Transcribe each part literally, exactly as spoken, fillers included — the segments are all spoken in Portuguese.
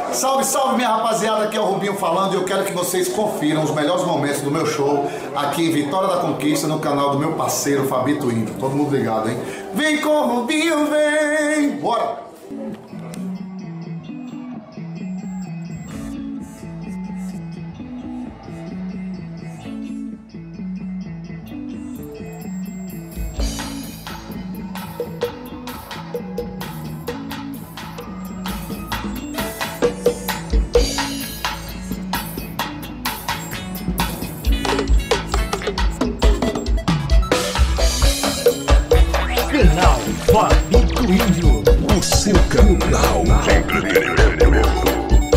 Salve, salve minha rapaziada, aqui é o Rubinho falando e eu quero que vocês confiram os melhores momentos do meu show aqui em Vitória da Conquista no canal do meu parceiro Fabito Índio. Todo mundo ligado, hein? Vem com o Rubinho, vem! Bora! Canal Fabito Índio, o seu canal de entretenimento.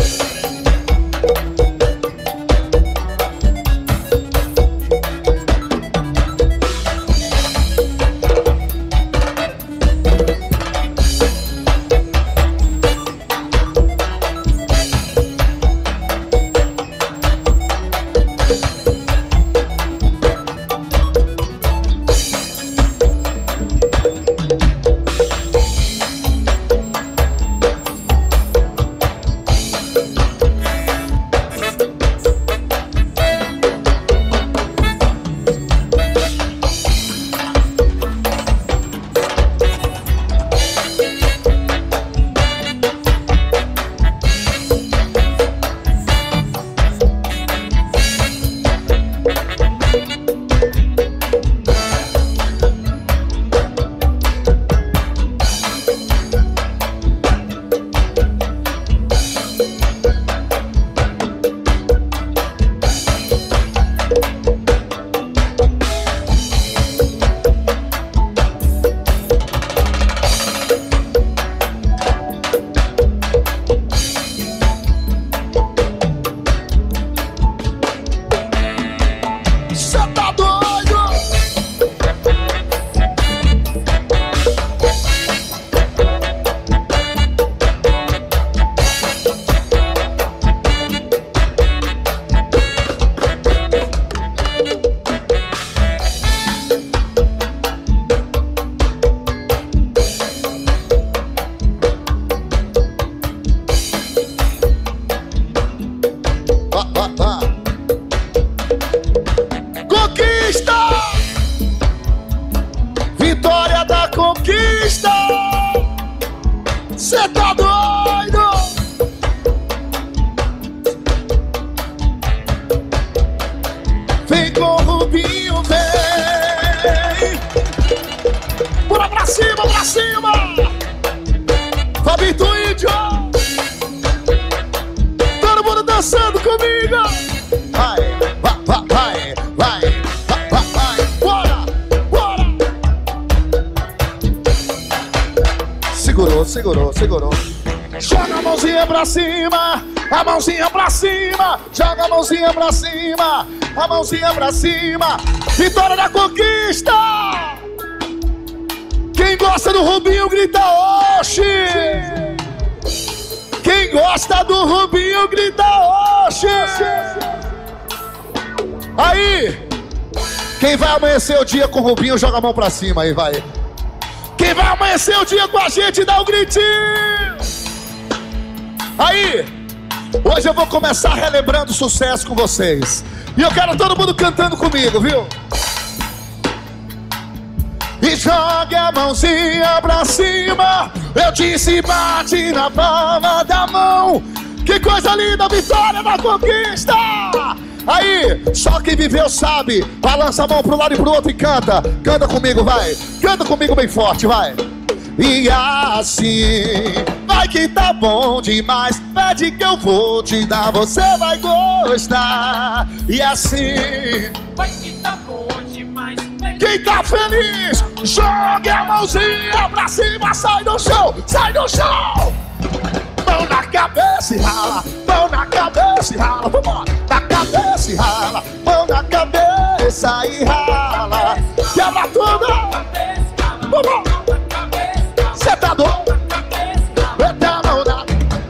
Vitória da Conquista! Cê tá doido? Vem com o Rubinho, vem! Bora pra cima, pra cima! Fabito Índio! Todo mundo dançando comigo! Vai, vai, vai, vai, vai! Segurou, segurou, segurou. Joga a mãozinha pra cima, a mãozinha pra cima. Joga a mãozinha pra cima, a mãozinha pra cima. Vitória da Conquista! Quem gosta do Rubinho grita oxi! Quem gosta do Rubinho grita oxi! Aí, quem vai amanhecer o dia com o Rubinho joga a mão pra cima aí, vai. Quem vai amanhecer o dia com a gente, dá um gritinho! Aí, hoje eu vou começar relembrando sucesso com vocês. E eu quero todo mundo cantando comigo, viu? E jogue a mãozinha pra cima. Eu disse bate na palma da mão. Que coisa linda, Vitória da Conquista! Aí, só quem viveu sabe. Balança a mão pro lado e pro outro e canta. Canta comigo, vai. Canta comigo bem forte, vai. E assim, vai que tá bom demais. Pede que eu vou te dar, você vai gostar. E assim, vai que tá bom demais. Quem tá feliz, jogue a mãozinha pra cima. Sai do chão, sai do chão. Mão na cabeça e rala, mão na cabeça e rala. Vambora, na cabeça e rala, mão na cabeça e rala. Quebra tudo. Vambora. Cê tá doido? Mete a mão na...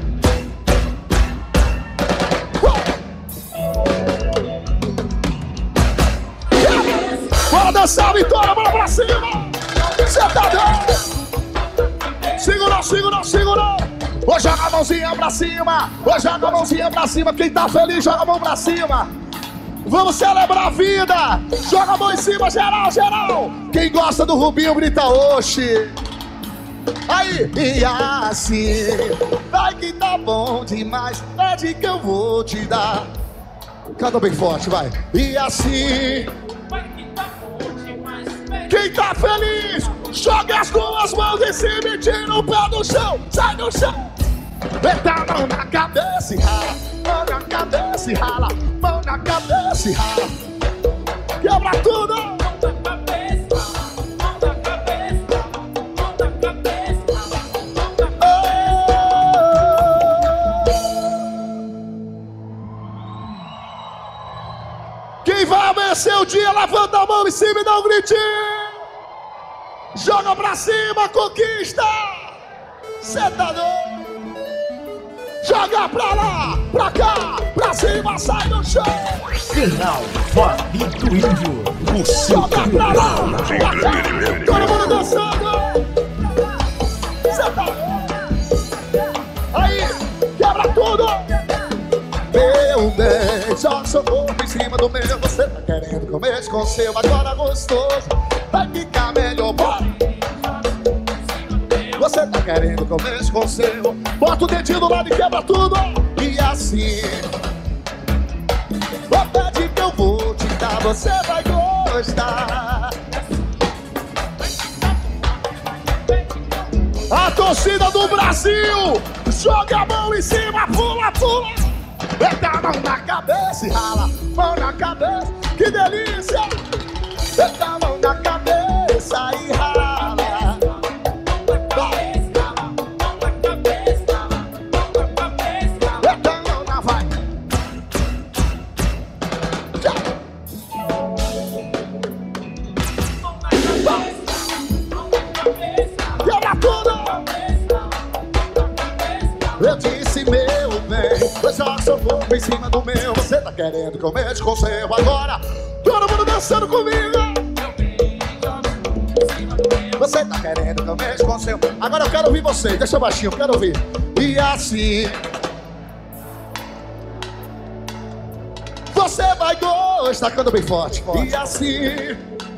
Bora dançar, Vitória, bora pra cima. Cê tá doido? Segurou, segurou, segurou. Ô, joga a mãozinha pra cima. Ô, joga a mãozinha pra cima. Quem tá feliz, joga a mão pra cima. Vamos celebrar a vida. Joga a mão em cima, geral, geral. Quem gosta do Rubinho, grita oxi. Aí, e assim, vai que tá bom demais. Pede que eu vou te dar. Canta bem forte, vai. E assim, vai que tá bom demais. quem tá feliz, joga as duas mãos em cima e tira o pé do chão. Sai do chão. Meta a mão na cabeça e rala. Mão na cabeça e rala. Mão na cabeça e rala. Quebra tudo. Mão na cabeça, mão na cabeça, mão na cabeça, mão na cabeça. Quem vai amanhecer o dia, levanta a mão em cima e dá um gritinho. Joga pra cima, conquista. Cê tá doido? Joga pra lá, pra cá, pra cima, sai do chão. Canal Fabito Índio, o seu Joga pra lá, canal pra de cá, entretenimento. todo mundo dançando. Cê tá doido? Aí, quebra tudo. Meu bem, joga seu corpo em cima do meu. Você tá querendo comer com o seu, agora gostoso. Vai ficar melhor, bora. Você tá querendo comer com o seu. Bota o dedinho do lado e quebra tudo. E assim, o pede que eu vou te dar, você vai gostar. A torcida do Brasil, joga a mão em cima, pula, pula. Meta a mão na cabeça e rala. Mão na cabeça, que delícia. Meta a mão na cabeça e rala. Meta a mão na vai. Quebra tudo. Eu disse, meu bem, joga seu corpo em cima do meu. Você tá querendo comer com o seu agora. Todo mundo dançando comigo. Você tá querendo comer com o seu. Agora eu quero ouvir vocês, deixa baixinho, eu quero ouvir. E assim, você vai gostar, canta bem forte, forte. E assim,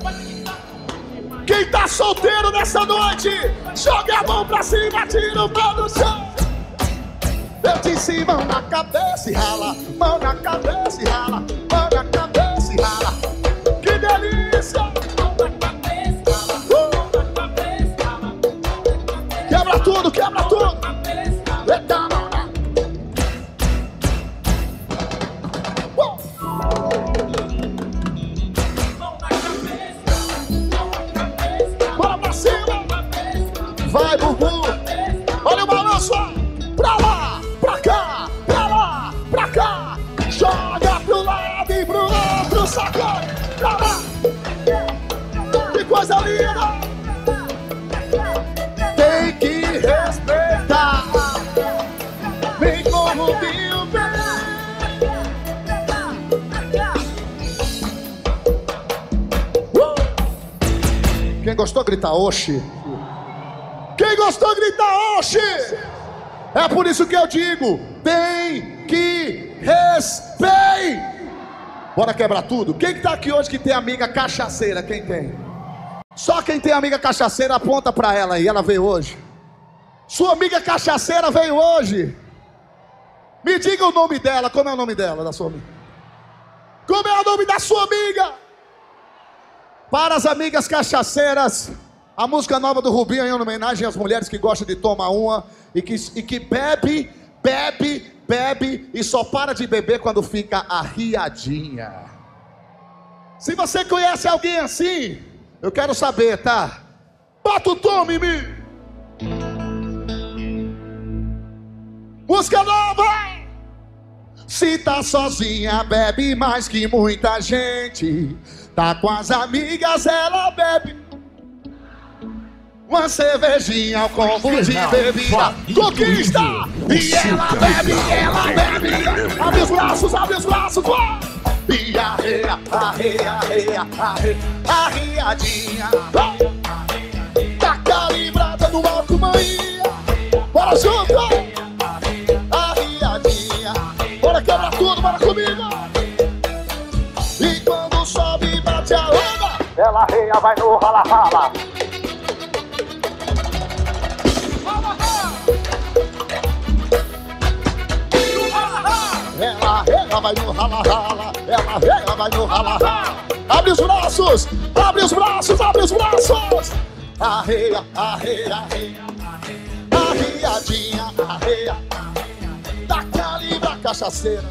quem tá solteiro nessa noite, joga a mão pra cima, tira o pé do chão. Eu disse mão na cabeça e rala. Mão na cabeça e rala. Mão na cabeça e rala. Que delícia. Mão na cabeça, uh. Mão na cabeça, mão na cabeça. Quebra tudo, quebra tudo. Eita, mão na... uh. Mão na cabeça, mão na cabeça. Bora pra cima. Vai, Bubu. Olha o balanço. Pra lá. Pra cá, pra lá, pra cá. Joga pro lado e pro outro, sacode. Pra lá. Que coisa linda. Tem que respeitar. Vem como viu bem. Uh! Quem gostou, grita oxi. Quem gostou, grita oxi. É por isso que eu digo, tem que respeitar. Bora quebrar tudo. Quem que tá aqui hoje que tem amiga cachaceira? Quem tem? Só quem tem amiga cachaceira, aponta pra ela aí, ela veio hoje. Sua amiga cachaceira veio hoje. Me diga o nome dela, como é o nome dela, da sua amiga? Como é o nome da sua amiga? Para as amigas cachaceiras, a música nova do Rubinho em homenagem às mulheres que gostam de tomar uma e que, e que bebe, bebe, bebe e só para de beber quando fica arriadinha. Se você conhece alguém assim, eu quero saber, tá? Bota o tom em mim. Música nova. Se tá sozinha, bebe mais que muita gente. Tá com as amigas, ela bebe uma cervejinha ao combo de bebida. Conquista! E ela bebe, ela bebe. Abre os braços, abre os braços, vai! E arreia, arreia, arreia, arreia, arriadinha. Tá calibrada no álcool, maninha. Bora junto! Arriadinha. Bora quebrar tudo, bora comigo! E quando sobe, bate a onda, ela reia, vai no rala-rala. Ela reia, vai no rala-rala. Ela reia, vai no rala-rala. Abre os braços, abre os braços, abre os braços. Arreia, arreia, arreia. Arriadinha, arreia. Da calibra cachaceira.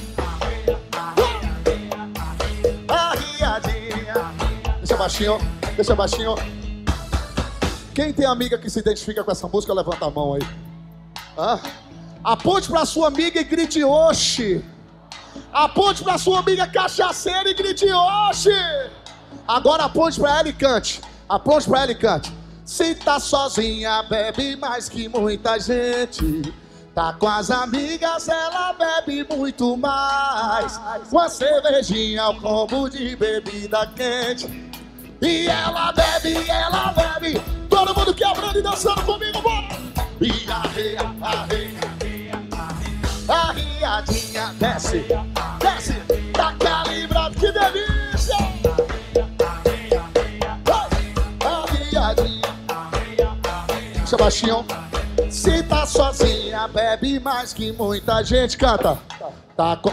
Arriadinha. Deixa baixinho, deixa baixinho. Quem tem amiga que se identifica com essa música, levanta a mão aí. Ah? Aponte pra sua amiga e grite oxi. Aponte pra sua amiga cachaceira e grite oxi. Agora aponte pra ela e cante. Aponte pra ela e cante. Se tá sozinha, bebe mais que muita gente. Tá com as amigas, ela bebe muito mais. Uma cervejinha, um combo de bebida quente. E ela bebe, ela bebe. Todo mundo quebrando e dançando comigo, bora! E arreia, arreia, arriadinha, desce, desce. Tá calibrado, que delícia! Arriadinha. Deixa baixinho. Se tá sozinha, bebe mais que muita gente. Canta. Tá com...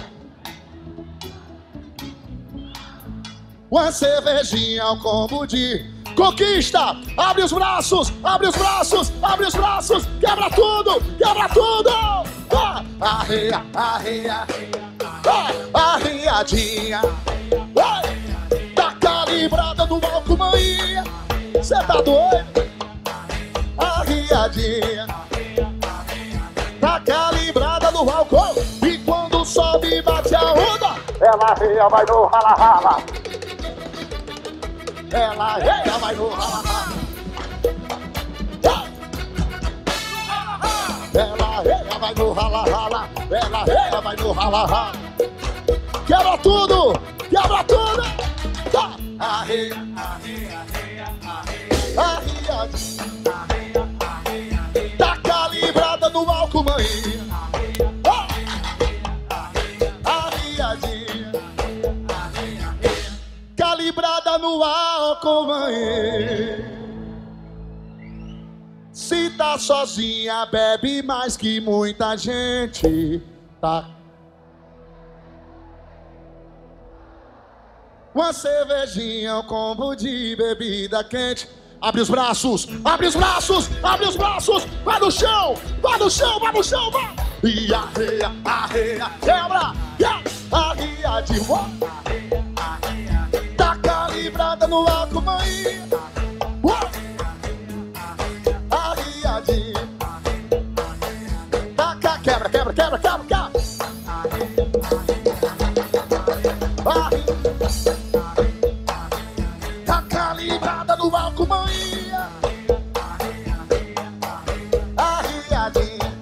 Uma cervejinha, um combo de conquista. Abre os braços, abre os braços, abre os braços. Quebra tudo, quebra tudo. Ah, arreia, arreia, ah, arriadinha. Ah, tá calibrada no álcool, maninha. Cê tá doido? Arriadinha. Tá calibrada no álcool. E quando sobe e bate a onda, ela arreia, vai no rala-rala. Ela arreia, vai no rala-rala. Ela arreia, vai no rala-rala. Ela arreia, vai no rala-rala. Quebra tudo, quebra tudo. Tá. Arreia, arreia, arreia, arriadinha. Tá calibrada no álcool, maninha. Arriadinha. Calibrada no álcool, maninha. Se tá sozinha, bebe mais que muita gente. Tá. Uma cervejinha, um combo de bebida quente. Abre os braços, abre os braços, abre os braços. Vai no chão, vai no chão, vai no chão, vai. E arreia, arreia, quebra, arreia de volta. Tá calibrada no álcool, maninha. Arriadinha. Taca, quebra, quebra, quebra, quebra, quebra. Tá calibrada no álcool, maninha. Arriadinha.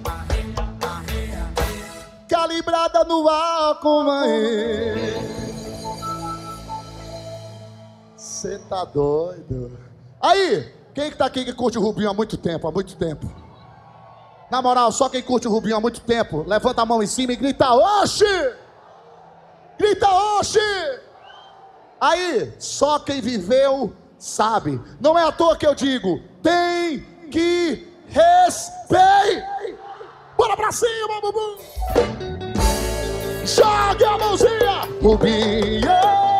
Calibrada no álcool, maninha. Cê tá doido? Aí, quem que tá aqui que curte o Rubinho há muito tempo, há muito tempo? Na moral, só quem curte o Rubinho há muito tempo, levanta a mão em cima e grita oxi! Grita oxi! Aí, só quem viveu sabe. Não é à toa que eu digo, tem que respeitar. Bora pra cima, bubu! Jogue a mãozinha! Rubinho!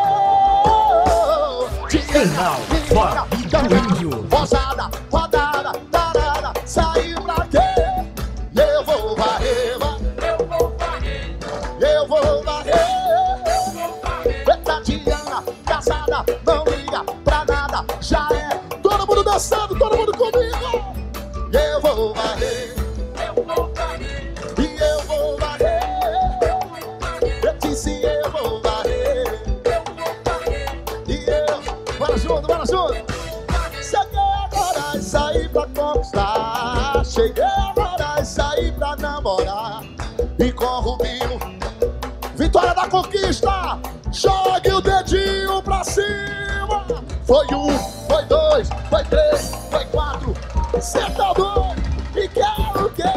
Canal Bob do Índio. Rosada, rodada, tarada, saiu pra quê? Eu vou varrer, Eu vou varrer, eu vou varrer. eu vou varrer. Tatiana, casada, não liga pra nada, já é. Todo mundo dançando, todo mundo comigo. Eu vou varrer, Eu vou varrer, e eu vou varrer. eu vou varrer, Eu disse eu vou varrer, eu vou varrer. e eu... Bora junto, bora junto. Cheguei agora e saí pra conquistar. Cheguei agora e saí pra namorar. E com o Rubinho, vitória da conquista. Jogue o dedinho pra cima. Foi um, foi dois, foi três, foi quatro. Cê tá doido? E quer o quê?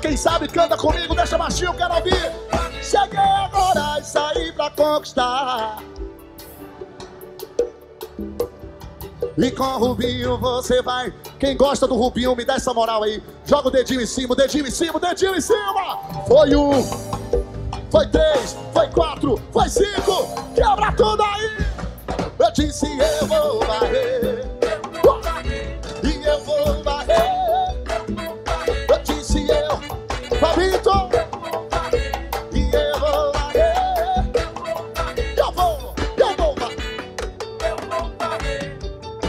quem sabe canta comigo, deixa baixinho, quero ouvir. Cheguei agora e saí pra conquistar. E com o Rubinho você vai. Quem gosta do Rubinho, me dá essa moral aí. Joga o dedinho em cima, o dedinho em cima, o dedinho em cima. Foi um, foi três, foi quatro, foi cinco. Quebra tudo aí. Eu disse eu vou varrer, e eu vou varrer. Eu disse eu, Fabito, e eu vou varrer. Eu vou, eu vou varrer. Eu vou varrer.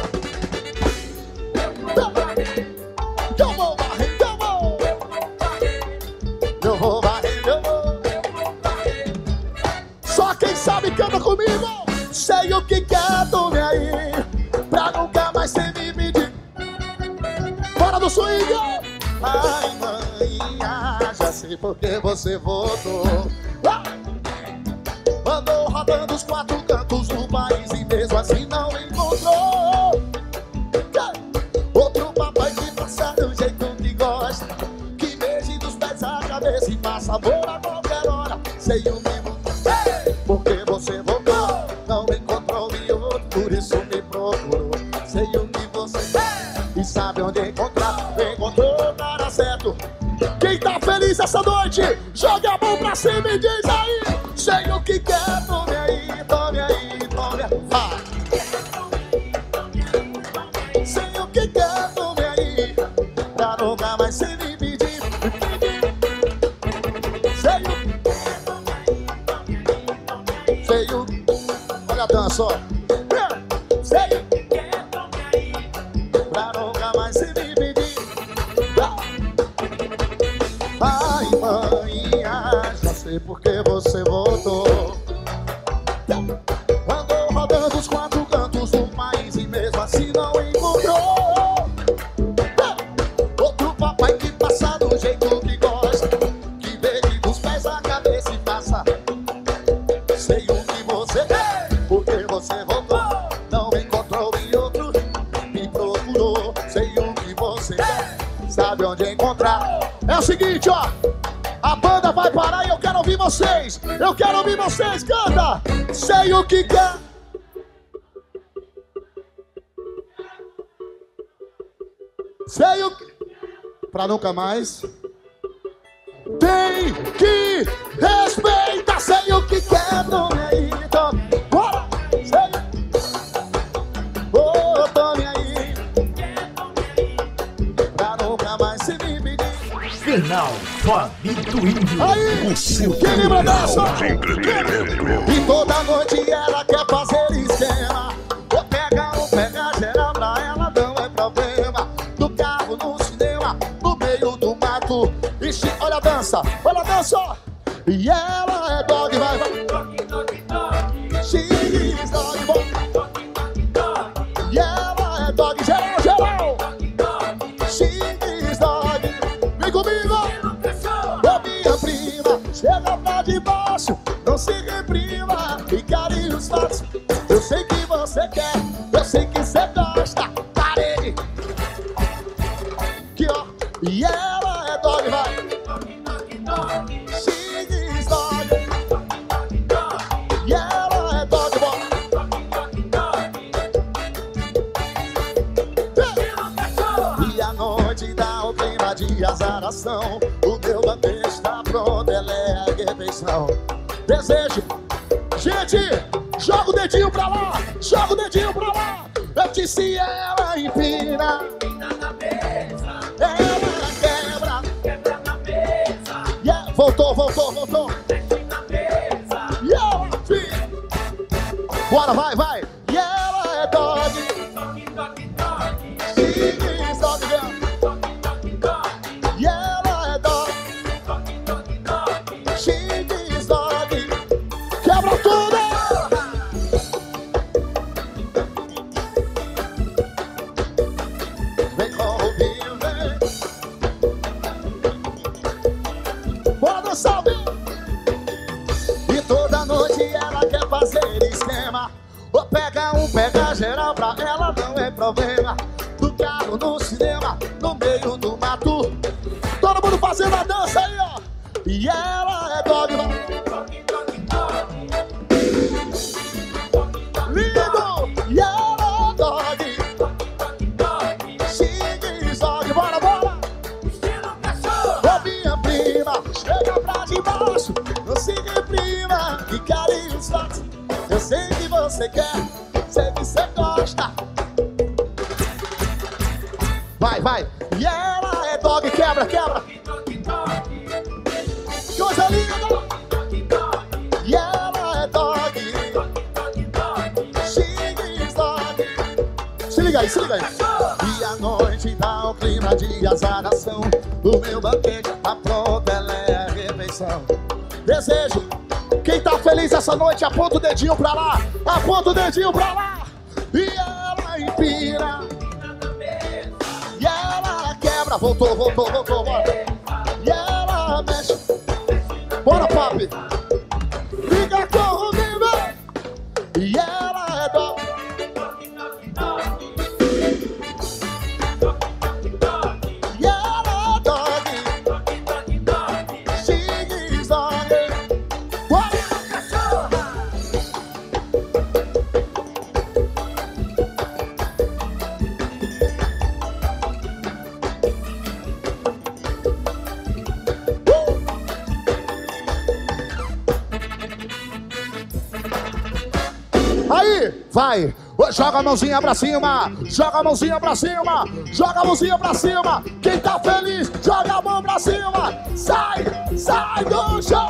Eu vou varrer, eu vou. Eu vou varrer, eu vou. Só quem sabe canta comigo. Sei o que quer, tô nem aí, pra nunca mais ser me pedir. Fora do swing! Ai, mãinha, já sei porque você voltou. Ah! Andou rodando os quatro cantos do país e mesmo assim não encontrou. Yeah! Outro papai que passa do jeito que gosta, que beije dos pés à cabeça e passa amor a qualquer hora. Sei o mesmo, hey! Porque você voltou. Não encontrou e outro, por isso me procurou. Sei o que você é e sabe onde encontrar. Encontrou o cara certo. Quem tá feliz essa noite, joga a mão pra cima e diz aí. Sei o que quer, tome aí, tome aí, tome aí. Ah. Sei o que quer, tome aí, pra nunca mais se me pedir. Sei o que sei o olha a dança, ó. Sei o que quer, tome aí, pra nunca mais se me pedir. Ai, mãinha, já sei porque você voltou. Andou rodando os quatro cantos do país e mesmo assim não encontrou. Outro papai que passa do jeito que gosta, que beije dos pés à cabeça e passa. Sei o que você é, porque você voltou. Não encontrou e outro me procurou. Sei o que você é, sabe onde encontrar. É o seguinte, ó, a banda vai parar e eu quero ouvir vocês. Eu quero ouvir vocês, canta. Sei o que quer. Sei o que... Pra nunca mais. Tem que respeitar. Sei o que quer, tome aí, tome. Bora! Sei. Oh, tome aí. Pra nunca mais se me pedir. Final, Fabito Índio. Aí, o seu quem lembra dessa? Entretenimento. E toda noite ela quer fazer esquema. Vou pegar um, pega geral pra ela, não é problema. No carro, no cinema, no meio do mato. Ixi, olha a dança, olha a dança, ó. E ela é dog, vai, vai. X, dog, bom. E ela é dog, geral, geral. X, dog, vem comigo. Ô minha prima, chega pra debaixo, não se reprima. E carinhos fáceis, eu sei que você quer, eu sei que você gosta. Parei. Aqui, ó. E ela é dog, vai. X, dog. E ela é dog, bom. E a noite dá o clima de azaração. O meu bandeja está pronto, ela é a refeição. Desejo. Gente, joga o dedinho pra lá, joga o dedinho pra lá. Eu disse ela empina, ela quebra, Quebra na mesa, yeah. Voltou, voltou, voltou. mexe na mesa. E ela, filha. Bora, vai, vai. E ela é dog. Toque, toque, toque. X, dog, girl. Toque, toque, toque. E ela é dog. Toque, toque, toque. X, dog. Quebra tudo. Vem com o Rubinho, vem. Bora dançar, vem. E toda noite ela quer fazer esquema. Ou pega um, pega geral pra ela, não é problema. No carro, no cinema, no meio do mato. Todo mundo faz fazendo a dança aí, ó. E ela é dog, vai. Lindo! E ela é dog. Sigue dog, bora, bora. Ô minha prima, chega pra de baixo. Não se reprima, que carinho forte. Eu sei que você quer, sei que você gosta. Vai, vai. E ela é dog, quebra, quebra. Coisa linda. E ela é dog. Xingues dog. Se liga aí, se liga aí. E a noite dá um clima de azaração. O meu banquete tá pronto, ela é a refeição. Desejo. Quem tá feliz essa noite, aponta o dedinho pra lá. Aponta o dedinho pra lá. E ela empina. E ela quebra. Voltou, voltou, voltou, bora. E ela mexe. Bora, papi. Fica comigo. E ela é dog. E ela é dog. Xingues dog. Bora. Aí, vai, joga a mãozinha pra cima, joga a mãozinha pra cima, joga a mãozinha pra cima. Quem tá feliz, joga a mão pra cima. Sai, sai do chão.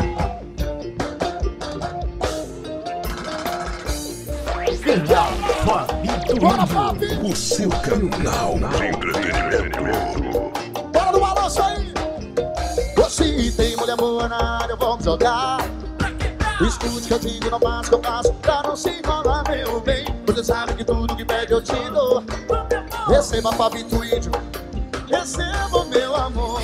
Final Fabito Bora, Índio. papi. O seu canal de entretenimento. Bora no balanço aí. Se tem mulher boa na área, vamos jogar. Escute que eu digo, não faço o que eu faço pra não se enrolar, meu bem. Você sabe que tudo que pede eu te dou. Receba Fabito Índio, receba meu amor.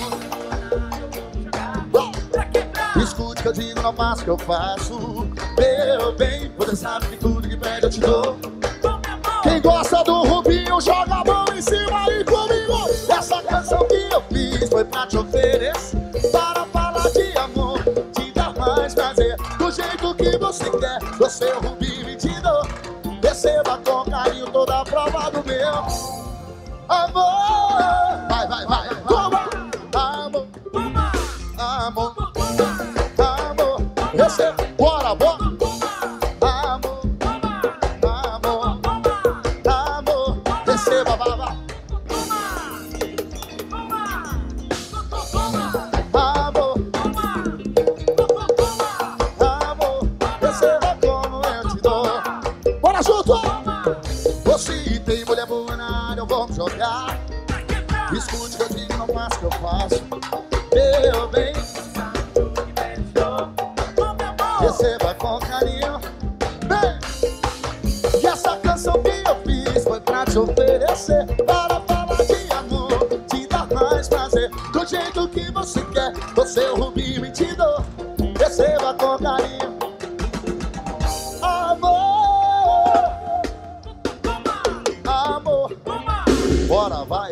Escute que eu digo, não faço o que eu faço, meu bem. Você sabe que tudo que pede eu te dou. Quem gosta do Rubinho, joga a mão em cima aí comigo. Essa canção que eu fiz foi pra te oferecer, para falar de amor, te dar mais prazer. Do jeito que você quer, do seu Rubinho e te dou. Receba com carinho toda a prova do meu amor. Vai, vai, vai, toma. Amor, amor, amor. Receba, bora, bora. Amor, amor, amor. Receba, vai, vai. Amor, amor, receba como eu te dou. Bora junto! Você tem mulher boa na área, vamos jogar. Escute que eu digo, não faço o que eu faço, meu bem. Receba com carinho, bem. E essa canção que eu fiz foi pra te oferecer, para falar de amor, te dar mais prazer. Do jeito que você quer, do seu Rubinho e te dou. Receba com carinho, amor, amor. Bora, vai.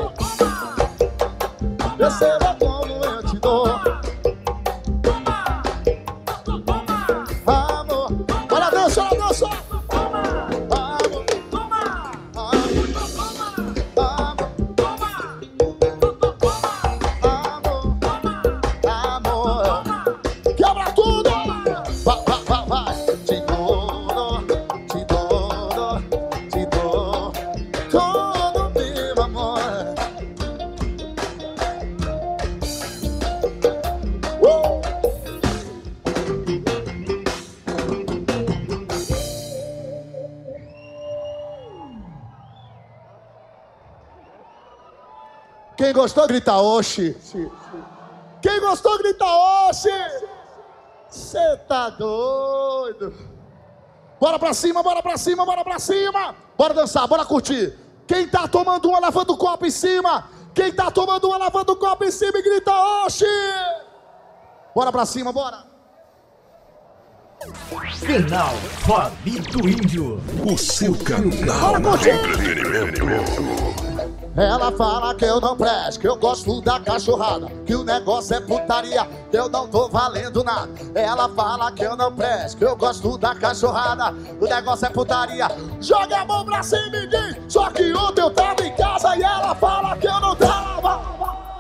Receba como eu te dou. Amor, bora dança, dança. Amor, amor, amor, quebra tudo. Vai, vai, vai, vai. Te dou, te dou, te dou todo meu amor. Uh! Quem gostou, grita oxi. Quem gostou, grita oxi. Cê tá doido. Bora pra cima, bora pra cima, bora pra cima. Bora dançar, bora curtir. Quem tá tomando uma, levanta o copo em cima. Quem tá tomando uma, levanta o copo em cima e grita oxi. Bora pra cima, bora. Final Fabito Índio. O seu canal Bora de curtir. entretenimento. Ela fala que eu não presto, que eu gosto da cachorrada, que o negócio é putaria, que eu não tô valendo nada. Ela fala que eu não presto, que eu gosto da cachorrada, o negócio é putaria. Joga a mão pra cima e diz, só que ontem eu tava em casa e ela fala que eu não tava.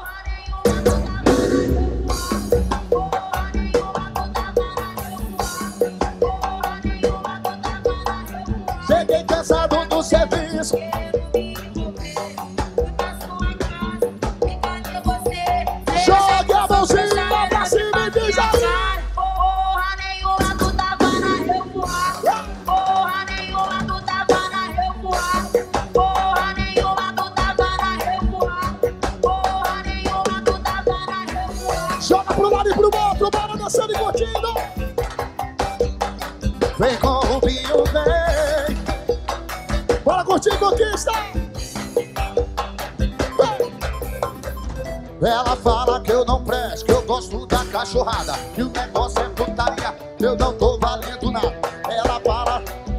Cheguei cansado do serviço. Joga a mãozinha pra cima e diz aí. Porra nenhuma, tu tava na revoada. Porra nenhuma, tu tava na revoada. Porra nenhuma, tu tava na revoada. Porra nenhuma, tu tava na revoada. Joga pro lado e pro outro, bora dançando e curtindo. Vem com o Rubinho, vem. Bora curtir conquista. Ela fala que eu não presto, que eu gosto da cachorrada, que o negócio é putaria, que eu não tô valendo nada. Ela fala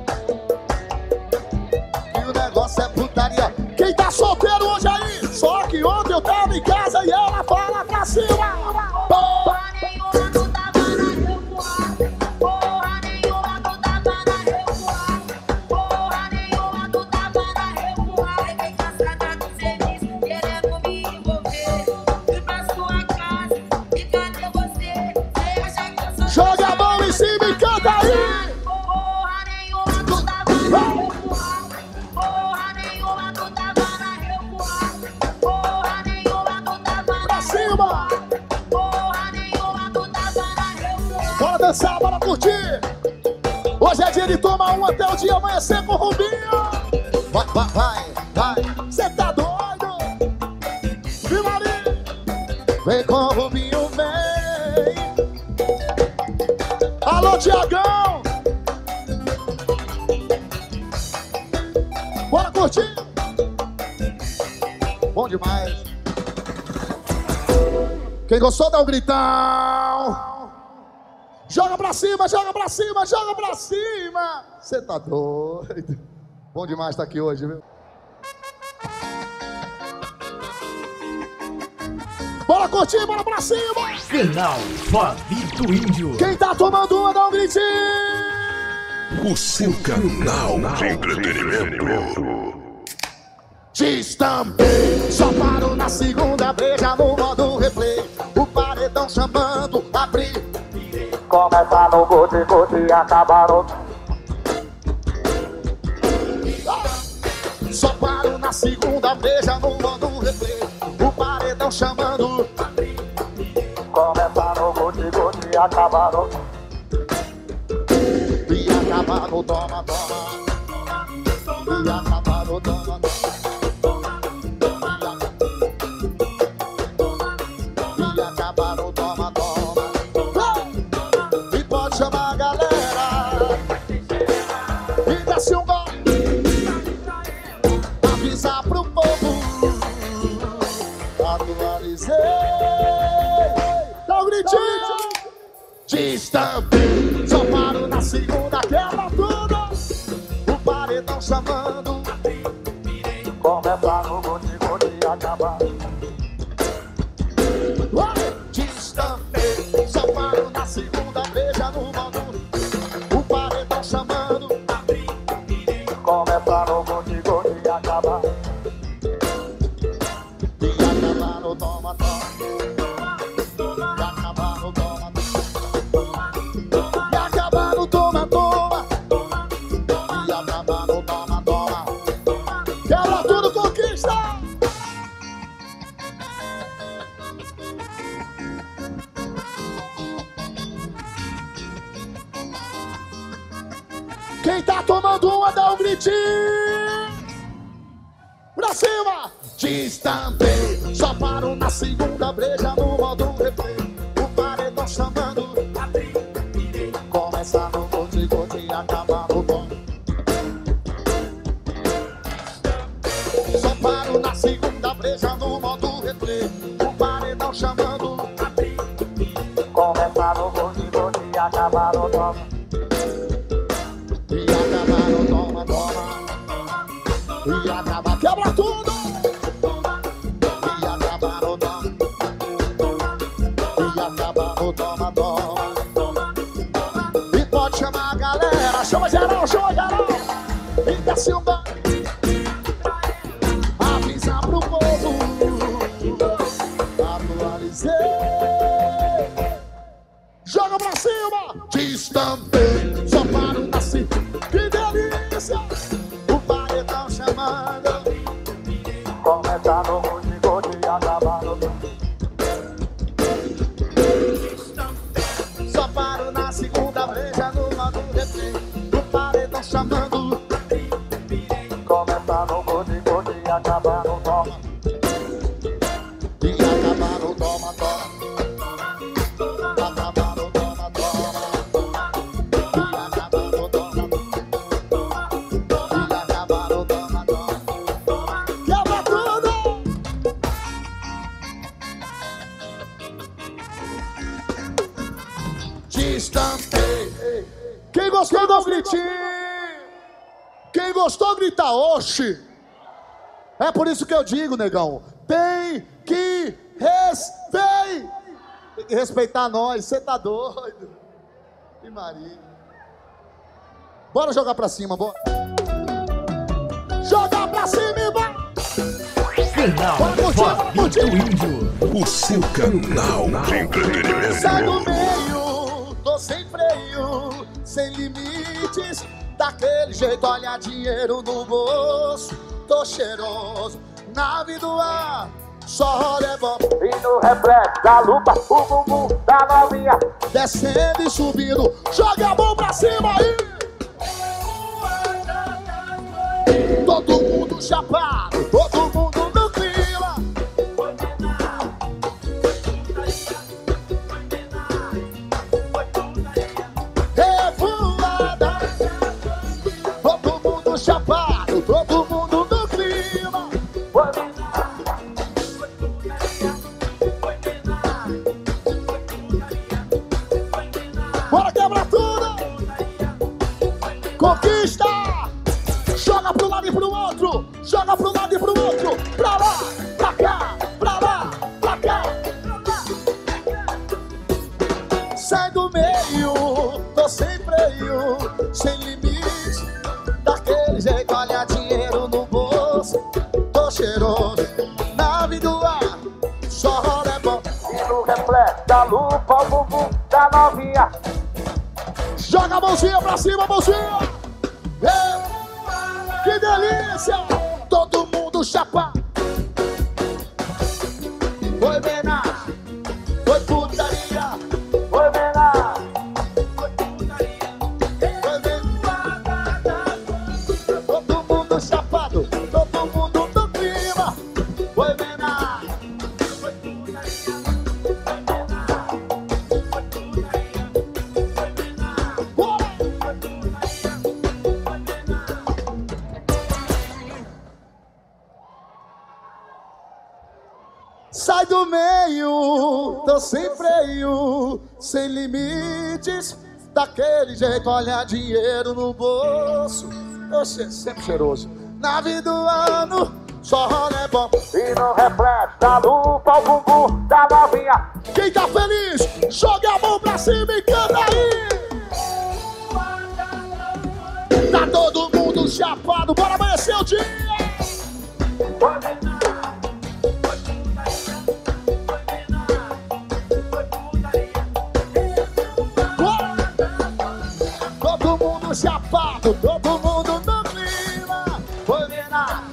que o negócio é putaria. Quem tá solteiro hoje aí? Só que ontem eu tava em casa e ela fala pra cima. Porra nenhuma, tu tava na revoada. Porra nenhuma, tu tava na revoada. Porra nenhuma, tu tava na revoada. Cheguei cansada do serviço, querendo me envolver. Fui pra sua casa, e cadê você? Você acha que eu sou... Joga a mão em cima e canta aí. Porra nenhuma, tu tava na revoada. Porra nenhuma, tu tava na revoada. Porra nenhuma, tu tava na Pra cima. Porra nenhuma, tu tava na revoada. Bora dançar, bora curtir. Hoje é dia de tomar um até o dia amanhecer com o Rubinho. Vai, vai, vai, vai. Cê tá doido? Viu ali? Vem com o Rubinho, vem. Alô, Tiagão. Bora curtir. Bom demais. Quem gostou, dá um gritão. Joga pra cima, joga pra cima, joga pra cima. Você tá doido. Bom demais estar aqui hoje, viu? Bora curtir, bora pra cima. Canal Fabito Índio. Quem tá tomando uma, dá um gritinho. O seu canal de entretenimento. Destampei, só paro na segunda breja no modo replay. O paredão chamando, abri. Começa no gote, gote e acaba no... Só paro na segunda breja no modo replay. O paredão chamando. Começa no gote, gote e acaba no... E acaba no toma, toma. E acaba no toma, toma. E acaba no toma, toma. E pode chamar a galera. E desce um gol. Avisar pro povo. Atualizei. Dá um gritinho. Destampei, só paro na segunda, quebra tudo. O paredão chamando. Começa no gote, gote e acaba... Destampei, só paro na segunda, beija no modo. O paredão chamando. Começa no gote, gote e acaba... E acaba no toma, toma. E acaba no toma, toma. E acaba no toma, toma. E acaba no toma, toma. Quebra tudo, conquista. Quem tá tomando uma, dá um gritinho. Pra cima. Destampei, só paro na segunda breja no modo replay. O paredão chamando. Começa no gote, gote e acaba no tom. Só paro na segunda breja no modo replay. O paredão chamando. Começa no gote, gote e acaba no toma. E acaba no toma, toma. E acaba, quebra tudo. show, geral. E desce um banho. Avisa pro povo. Atualizei. Joga pra cima. Distante. Só para o nascer. Que delícia. O paredão chamando. Começa no gude-gude e acaba no Só paro na segunda breja no lado do refém. O paredão chamando. Começa no gude-gude e acaba no toma. E acabar no toma, toma. Acabar no toma, toma. E acabar no toma. E acabar no toma, toma. Quebra tudo! Distante. Quem gostou do gritinho? Quem gostou grita oxi. É por isso que eu digo, negão, tem que respeitar. Tem que respeitar nós, você tá doido. E Maria. Bora jogar pra cima, bora. Jogar pra cima e vai. Canal Bora curtir, bora Fabito curtir. Índio. O seu canal de Sai do entretenimento. meio, tô sem freio, sem limites. Daquele jeito, olha dinheiro no bolso. Tô cheiroso, nave do ar, só rolê bom. E no reflexo da lupa, o bumbum da novinha. Descendo e subindo, joga a mão pra cima aí. Todo mundo chapado, todo mundo no clima. Revoada. Todo mundo chapado, todo mundo no clima. Bora quebrar tudo. Conquista. Joga pro lado e pro outro. Joga pro lado e pro outro. Pra lá, pra cá, pra lá, pra cá. Sai do meio, tô sem freio, sem limite. Daquele jeito, olha dinheiro no bolso. Tô cheiroso, nave do ar, só rola é bom. E no reflexo da lupa, o bumbum da novinha. Joga a mãozinha pra cima, mãozinha. É. Que delícia! Todo mundo chapa. Foi homenagem, foi putaria. Foi menor. Foi homenagem. Todo mundo chapado, todo mundo no clima. Foi homenagem. Bora! Sai do meio, tô sem freio, sem limites. Daquele jeito, olha dinheiro no bolso. Você sempre cheiroso. Nave do ano, só rola é bom. E no reflexo da lupa, o bumbum da novinha. Quem tá feliz, joga a mão pra cima e canta aí. Tá todo mundo chapado, bora amanhecer o dia. Foi menor. Todo mundo chapado, todo mundo no clima. Foi homenagem.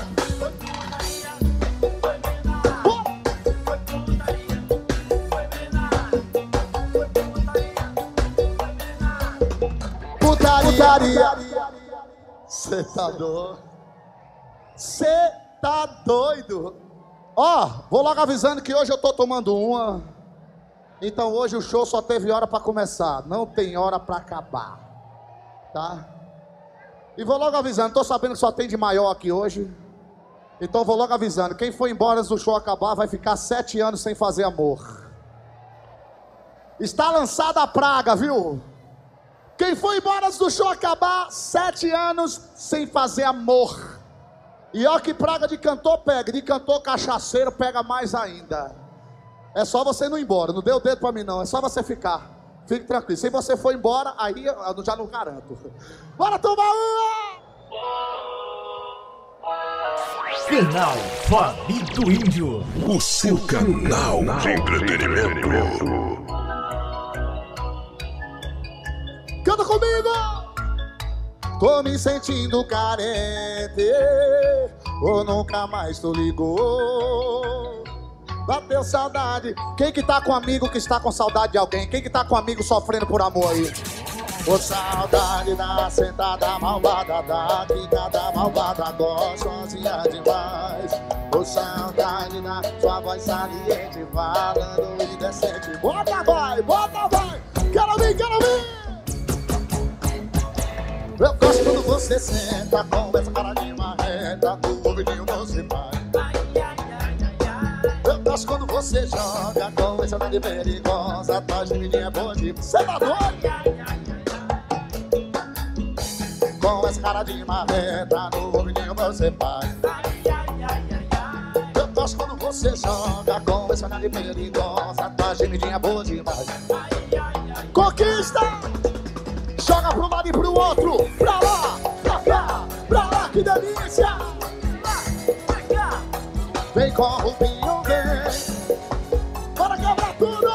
Putaria. Cê tá doido? Cê tá doido? Ó, vou logo avisando que hoje eu tô tomando uma. Então hoje o show só teve hora pra começar, não tem hora pra acabar. Tá? E vou logo avisando, tô sabendo que só tem de maior aqui hoje. Então vou logo avisando, quem for embora antes do show acabar vai ficar sete anos sem fazer amor. Está lançada a praga, viu? Quem for embora antes do show acabar, sete anos sem fazer amor. E ó que praga de cantor pega, de cantor cachaceiro pega mais ainda. É só você não ir embora, não dê o dedo pra mim não, é só você ficar. Fique tranquilo. Se você for embora, aí eu já não garanto. Bora tomar uma! Canal Fabi do Índio. O seu canal de entretenimento. Canta comigo! Tô me sentindo carente, ou nunca mais tu ligou. Bateu saudade. Quem que tá com amigo que está com saudade de alguém? Quem que tá com amigo sofrendo por amor aí? Ô saudade da sentada malvada, da quicada malvada, gostosinha demais. Ô saudade da sua voz saliente, falando indecente. Bota vai, bota vai, quero ouvir, quero ouvir. Eu gosto quando você senta com essa cara de marreta, no ouvidinho você faz. Eu gosto quando você joga com essa cara de perigosa, tua gemidinha é boa de... Cê tá doido? Com essa cara de marreta, no ouvidinho você faz. Eu gosto quando você joga com essa cara de perigosa, tua gemidinha é boa demais. Conquista! Joga pro lado e pro outro, pra lá, pra cá, pra lá, que delícia! Vem com o rubinho, vem, bora quebrar tudo!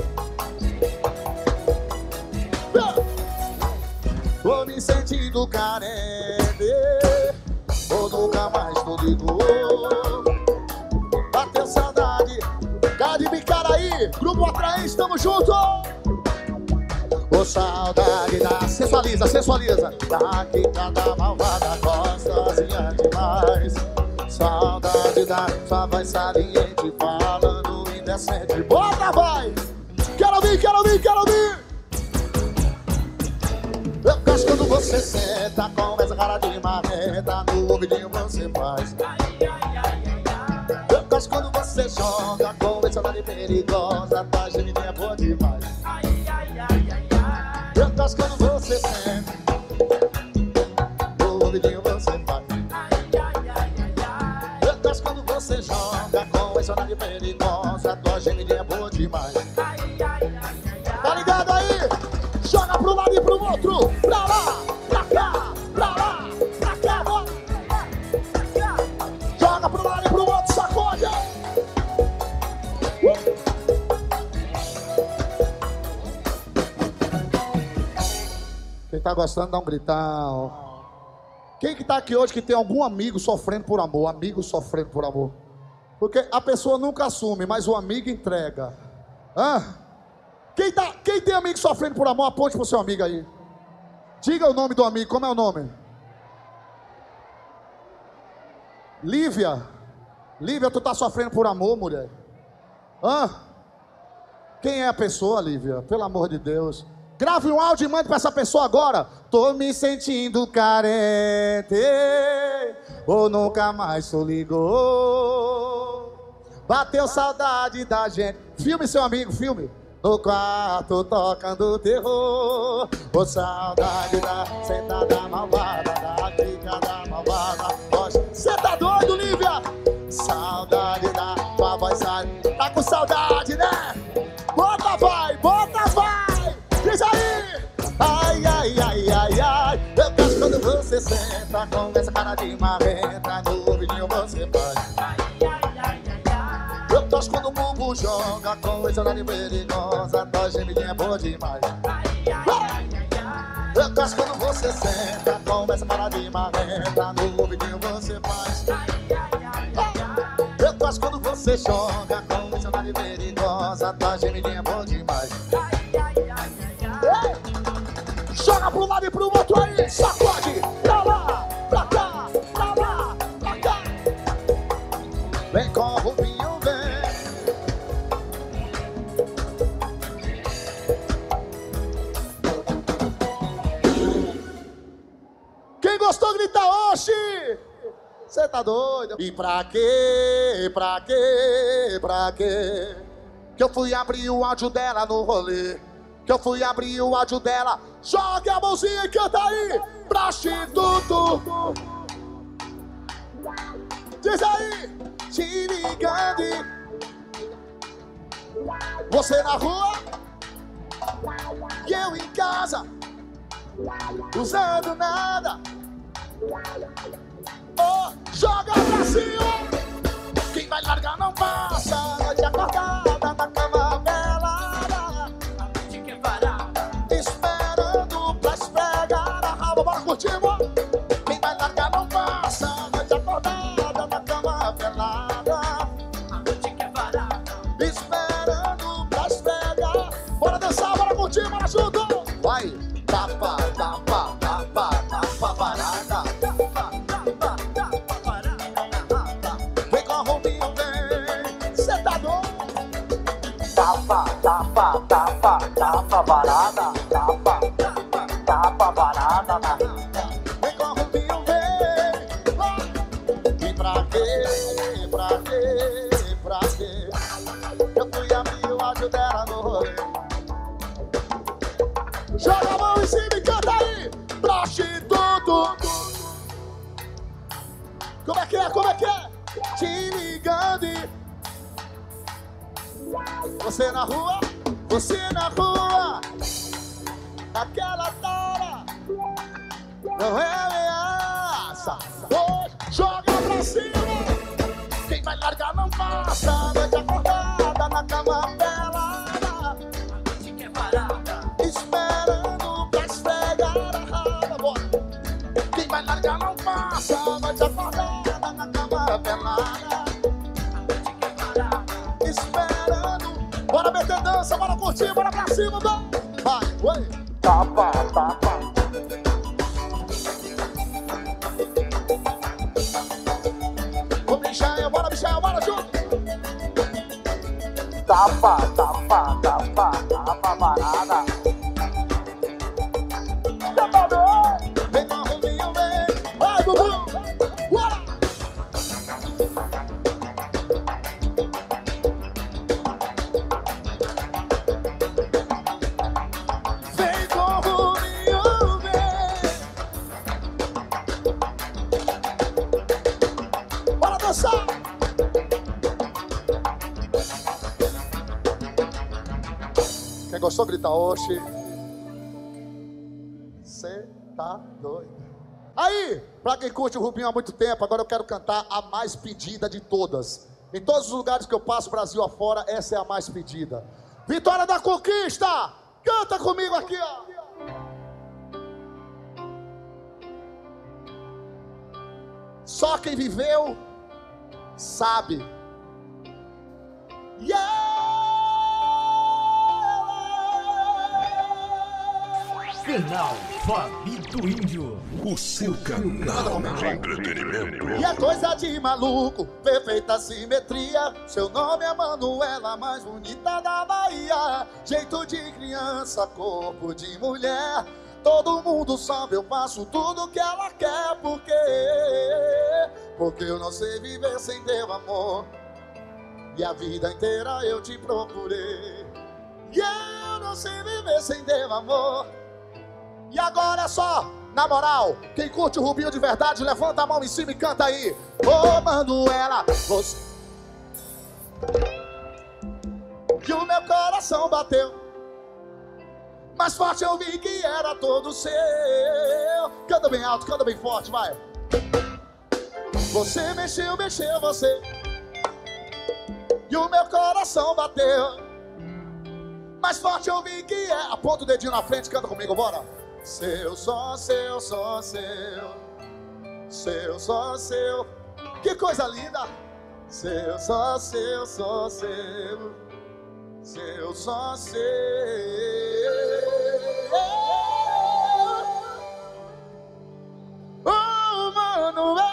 Vem. Tô me sentindo carente, ou nunca mais tu ligou. Bateu saudade, cara de bicara aí, grupo Atraente, tamo junto! Ô saudade da... Sensualiza, sensualiza. Da quicada malvada, gostosinha demais. Saudade da sua voz saliente, falando indecente. Bota, vai! Quero ouvir, quero ouvir, quero ouvir! Eu gosto quando você senta com essa cara de marreta, no ouvidinho você faz. Eu gosto quando você joga com essa cara de perigosa, tua gemidinha é boa demais. Eu gosto quando você sente, no ouvidinho você faz. Eu gosto quando você joga com essa hora de perigosa, tua gemidinha é boa demais. Tá ligado aí? Joga pro lado e pro outro, pra lá, pra cá, pra lá, pra cá, bora. Joga pro lado e pro outro, sacode. Uh! Quem tá gostando, dá um gritão. Quem que tá aqui hoje que tem algum amigo sofrendo por amor? Amigo sofrendo por amor. Porque a pessoa nunca assume, mas o amigo entrega. Hã? Quem, tá, quem tem amigo sofrendo por amor, aponte pro seu amigo aí. Diga o nome do amigo, como é o nome? Lívia. Lívia, tu tá sofrendo por amor, mulher? Hã? Quem é a pessoa, Lívia? Pelo amor de Deus. Grave um áudio e mande pra essa pessoa agora. Tô me sentindo carente, ou nunca mais tu ligou. Bateu saudade da gente. Filme, seu amigo, filme. No quarto tocando terror. Ô saudade da sentada malvada, da quicada malvada. Cê tá doido, Lívia? Saudade da tua voz. Tá com saudade, né? Bota vai, bota vai. Diz aí! Ai, ai, ai, ai, ai. Eu gosto quando você senta com essa cara de marreta, no ouvidinho você faz. Eu gosto quando o bumbum joga com essa cara de perigosa, tua gemidinha é boa demais. Eu gosto quando você senta com essa cara de marreta, no ouvidinho você faz. Eu gosto quando você joga com essa cara de perigosa, tua gemidinha é boa demais. Joga pro lado e pro outro aí, sacode, pra lá, pra cá, pra lá, pra cá. Vem com o rubinho, vem. Quem gostou grita oxi. Cê tá doido? E pra quê, pra quê, pra quê? Que eu fui abrir o áudio dela no rolê. Que eu fui abrir o áudio dela. Jogue a mãozinha e canta aí. Prostituto. Diz aí. Te ligando. Você na rua. E eu em casa, usando nada. Oh, joga pra cima. Quem vai largar não passa. Noite acordada na cama pelada. Esperando pra esfregar a raba. Bora curtir, amor. Quem vai largar não passa. Noite acordada na cama pelada. Esperando pra esfregar. Bora dançar, bora curtir, bora junto. Vai, tapa, tapa, tapa, tapa, varada. Tapa, tapa, tapa, varada. Vem com a roupinha, vem. Cê tá doido? Tapa, tapa, tapa, tapa, varada. Tapa, tapa, tapa, varada. Vem com a roupinha, vem. E pra quê? Pra quê? Pra quê? Eu fui abrir o áudio dela no rolê. Joga a mão em cima e canta aí! Prostituto! Como é que é? Como é que é? Te ligando e... Você na rua? Você na rua? Aquela cara não é ameaça. Oh, joga pra cima! Quem vai largar não passa. Noite acordada na cama pelada. Esperando pra esfregar a raba. Bora. Quem vai largar não passa. Noite acordada na cama pelada. Esperando. Bora meter dança, bora curtir, bora pra cima, vai. Vai, oi. Tapa, tapa. Ô, Michael, bora, Michael, bora junto. Tapa, tapa, tapa, tapa, varada. Vem com a roupinha, vem. Vai, Bubu. Bora. Vem com a roupinha, vem. Bora dançar. Quem gostou, grita oxe. Cê tá doido. Aí, pra quem curte o Rubinho há muito tempo, agora eu quero cantar a mais pedida de todas. Em todos os lugares que eu passo, Brasil afora, essa é a mais pedida. Vitória da Conquista! Canta comigo aqui, ó. Só quem viveu sabe. Yeah! Canal Fabi do Índio. O seu canal de entretenimento. E é coisa de maluco, perfeita simetria. Seu nome é Manuela, mais bonita da Bahia. Jeito de criança, corpo de mulher. Todo mundo sabe, eu faço tudo que ela quer. Porque, porque eu não sei viver sem teu amor. E a vida inteira eu te procurei. E eu não sei viver sem teu amor. E agora é só, na moral, quem curte o Rubinho de verdade, levanta a mão em cima e canta aí. Ô, oh, Manuela, você... Que o meu coração bateu. Mais forte eu vi que era todo seu. Canta bem alto, canta bem forte, vai. Você mexeu, mexeu você. E o meu coração bateu. Mais forte eu vi que é. Aponta o dedinho na frente, canta comigo, bora. Seu, só seu, só seu. Seu, só seu. Que coisa linda. Seu, só seu, só seu. Seu, só seu. Oh, Manuela.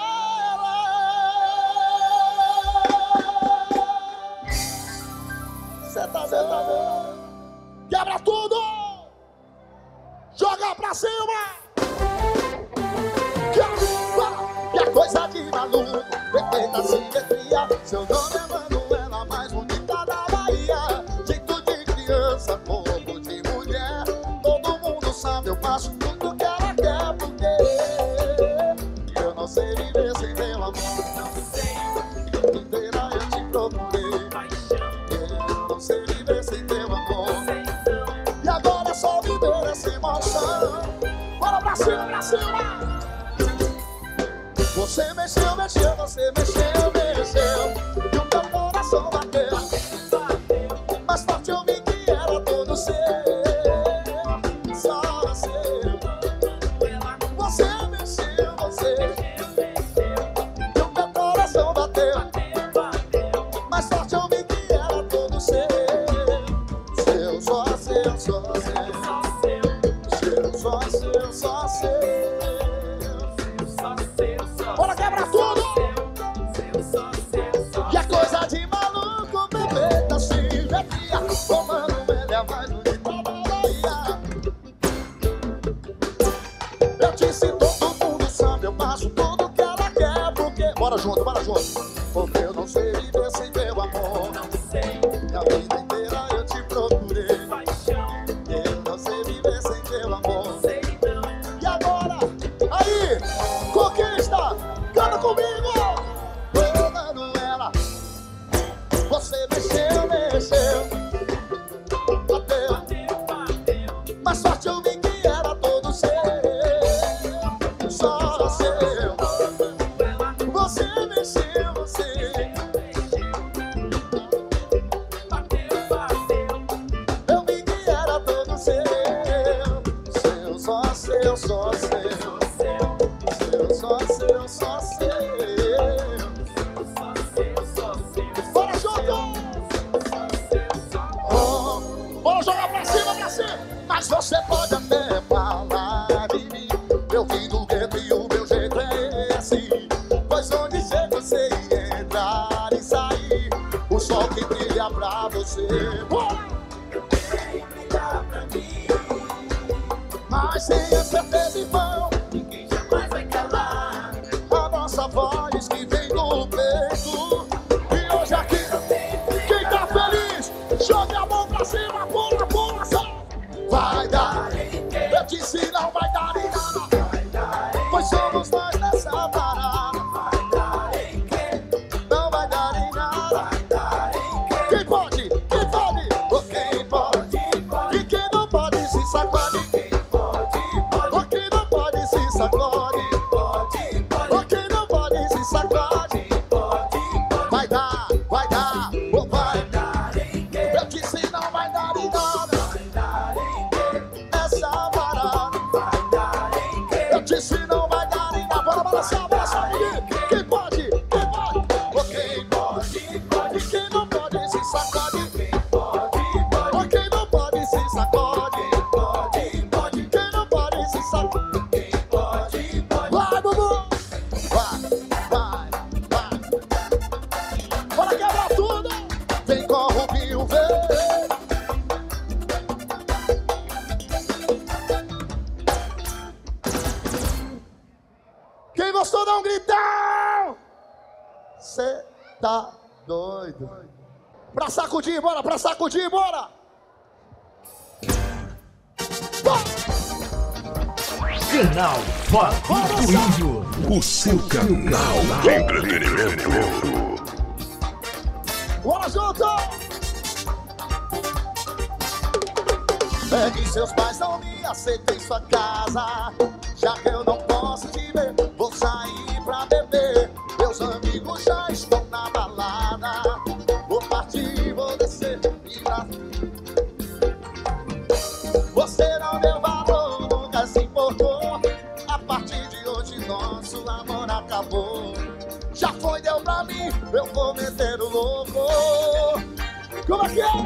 Cê tá vendo? Quebra tudo! Joga pra cima! Que é coisa de maluco, perfeita simetria. Seu nome é Manuela, mais bonita da Bahia. Jeito de criança, corpo de mulher. Todo mundo sabe, eu faço tudo que ela quer. Porque eu não sei viver sem teu amor. A vida inteira eu te procurei. Eu não sei viver sem teu amor. E agora? Você mexeu, mexeu, você mexeu, mexeu. E o meu coração bateu. Mais forte eu vi que era todo seu. Só seu. Você mexeu, você. E o meu coração bateu. Mais forte eu vi que era todo seu. Seu, só seu, só seu. Seu, só seu, só seu. Bora quebrar tudo! E é coisa de maluco, bebê da Silvia. Comando ele é mais bonito da Bahia. Eu disse, todo mundo sabe, eu faço tudo que ela quer. Porque... Bora junto, bora junto. Porque eu não sei viver sem meu amor. Minha vida inteira eu te procurei. Eu não sei viver sem teu amor. E agora? Aí! Conquista! Canta comigo! Ô, Manuela, você mexeu, mexeu. Bateu. Mais forte eu vi que era todo seu. Só seu. Você mexeu, você. Eu vi que era todo seu. Seu, só seu, só seu. Só seu, só seu. Bora junto! Oh, bora jogar pra cima, pra cima. Mas você pode até falar de mim. Eu vim do gueto e o meu jeito é esse. Pois onde chega você entrar e sair. O sol que brilha pra você. Vem brilhar pra mim. Mas tenha certeza, irmão, ninguém jamais vai calar a nossa voz que vem do peito. E hoje aqui, quem tá feliz, joga a mão pra cima, pula, pula, só. Vai dar, eu disse não vai dar em nada, pois somos nós nessa parada. Não vai dar em nada. Quem pode, quem pode, ou quem pode, e quem não pode se sacode. Ou quem não pode se sacode. Ou quem não pode se sacode. Vai dar, vai dar, ou vai dar. Eu disse não vai dar em nada. Essa parada. Eu disse não vai dar em nada. Bora balançar, balançar comigo. Quem pode, quem pode, ou quem pode, e quem não pode se sacode. Ou quem não pode se sacode. Quem não pode se sacode. Vai, Bubu! Vai, vai, vai. Bora quebrar tudo! Vem com o Rubinho ver. Quem gostou dá um gritão! Cê tá doido? Pra sacudir, bora, pra sacudir, bora! Bora! Canal Fabito Índio. O seu canal de entretenimento. Bora junto! É que seus pais não me aceitam em sua casa. Já que eu não posso te ver, vou sair pra beber. Meus amigos já estão na balada. Vou partir, vou descer e lá. Você não deu valor, nunca se importou. A partir de hoje nosso amor acabou. Já foi, deu pra mim, eu vou meter o louco. Como é que é?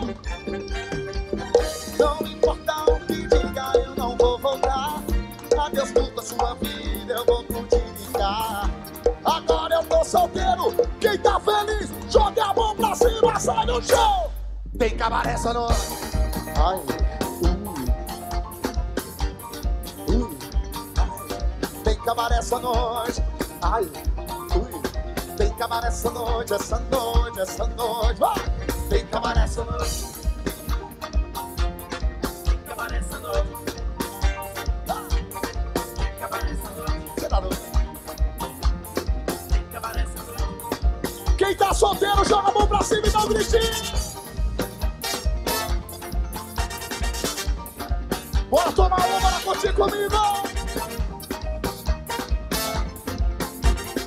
Não importa o que diga, eu não vou voltar. Adeus tudo a sua vida, eu vou frutificar. Agora eu tô solteiro, quem tá feliz, joga a mão pra cima, sai no chão. Tem cabaré essa noite. Ai, ui, ui. Tem cabaré essa noite. Ai, ui. Tem cabaré essa noite, essa noite, essa noite. Vai! Tem cabaré essa noite. Tem cabaré essa noite. Tem cabaré essa noite. Você tá doido? Tem cabaré essa noite. Quem tá solteiro, joga a mão pra cima e dá um gritinho. Bora tomar uma, bora curtir comigo.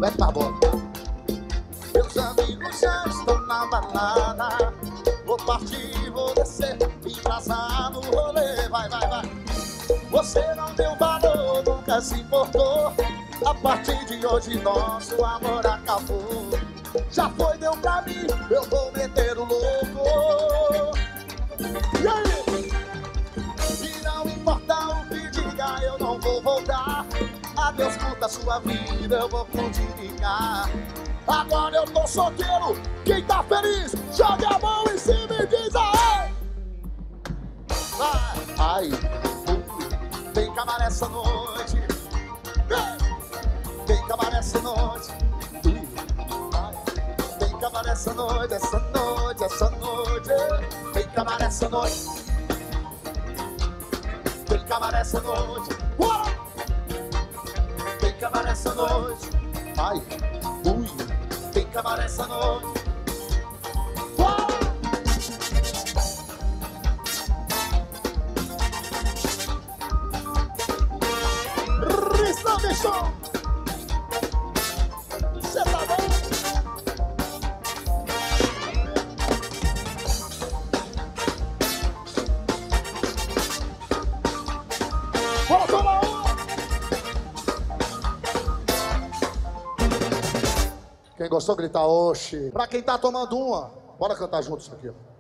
Beto Barbosa. Meus amigos já estão na balada. Vou partir, vou descer, embrasar no rolê. Vai, vai, vai. Você não deu valor, nunca se importou. A partir de hoje nosso amor acabou. Já foi, deu pra mim, eu vou meter o louco. E aí? E não importa o que diga, eu não vou voltar. Adeus, curta sua vida, eu vou continuar. Agora eu tô solteiro, quem tá feliz, joga a mão em cima e diz aê! Vai, ai, vem camaré essa noite. Vem camaré essa noite. Vem camaré essa noite, essa noite, essa noite. Vem camaré essa noite. Vem camaré essa noite. Vem camaré essa noite. Ai, ui. Vem camaré essa noite. Rista, bicho. Cê tá bom? Bora tomar uma! Quem gostou, grita oxi. Pra quem tá tomando uma, bora cantar junto isso aqui, ó.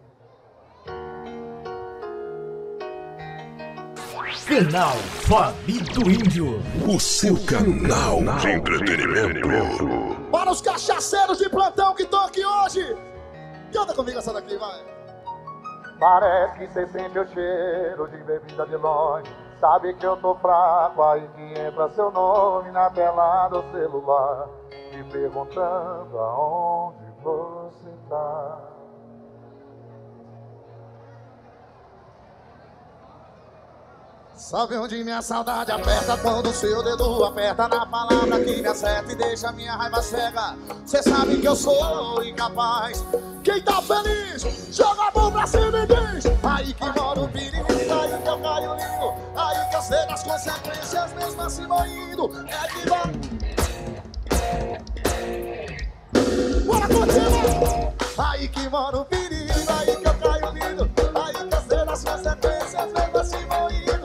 Canal Fabi do Índio. O seu canal de entretenimento. Para os cachaceiros de plantão que estão aqui hoje. Canta comigo essa daqui, vai. Parece que cê sente o cheiro de bebida de longe. Sabe que eu tô fraco, aí que entra seu nome na tela do celular, me perguntando aonde você tá. Sabe onde minha saudade aperta quando o seu dedo aperta na palavra que me acerta e deixa minha raiva cega. Cê sabe que eu sou incapaz. Quem tá feliz, joga a mão pra cima e diz. Aí que mora o perigo, aí que eu caio lindo. Aí que eu sei das consequências, mesmo assim vou indo. É que vai. Bora continuar. Aí que mora o perigo, aí que eu caio lindo. Aí que eu sei das consequências, mesmo assim vou indo.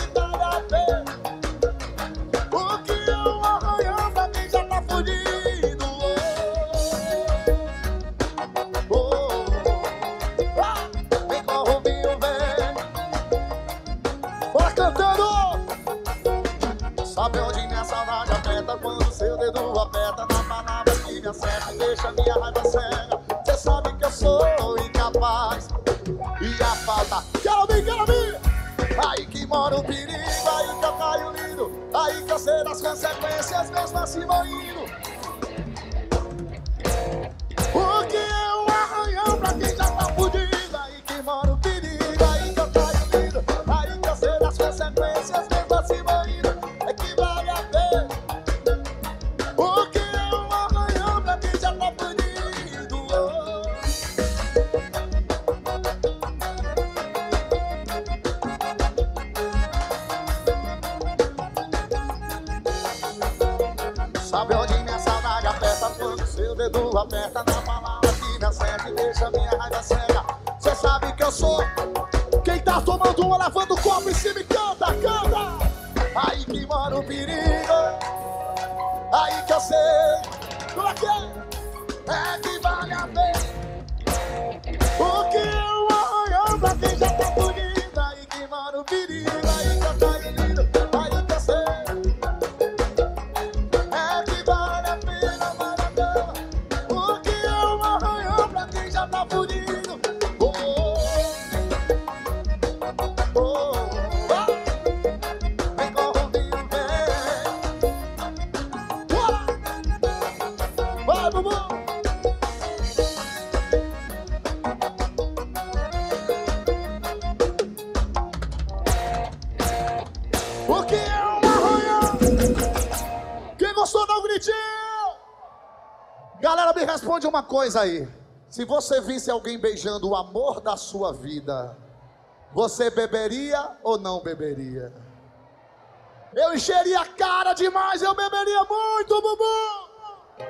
Sabe onde minha saudade aperta quando o seu dedo aperta na palavra que me acerta e deixa minha raiva cega. Cê sabe que eu sou incapaz. E a falta, quero vir, quero vir. Aí que mora o perigo, aí que eu caio lindo. Aí que eu sei das consequências, mesmo assim vou indo. O que é um arranhão pra quem já tá fudido. Aí que mora o perigo, aí que eu caio lindo. Aí que eu sei das consequências, mesmo assim vou indo. É que vale a pena. O que é um arranhão pra quem já tá fudido. Sabe onde minha saudade aperta quando seu dedo aperta na palavra que me acerta e deixa minha raiva cega. Cê sabe que eu sou quem tá tomando uma, lavando o copo em cima e canta, canta. Aí que mora o perigo, aí que eu sei. Como é que é? É que vale a pena. O que é um arranhão pra quem já tá bonito. Aí que mora o perigo, aí que eu caio lindo. Aí que eu sei. É que vale a pena, vale a pena. O que é um arranhão pra quem já tá bonito. Oh, oh, oh, oh. Vem com o vinho, vem. Bora! Vai, bubu! O que é um arranhão? Quem gostou, dá um gritinho! Galera, me responde uma coisa aí. Se você visse alguém beijando o amor da sua vida, você beberia ou não beberia? Eu encheria a cara demais, eu beberia muito, bubu!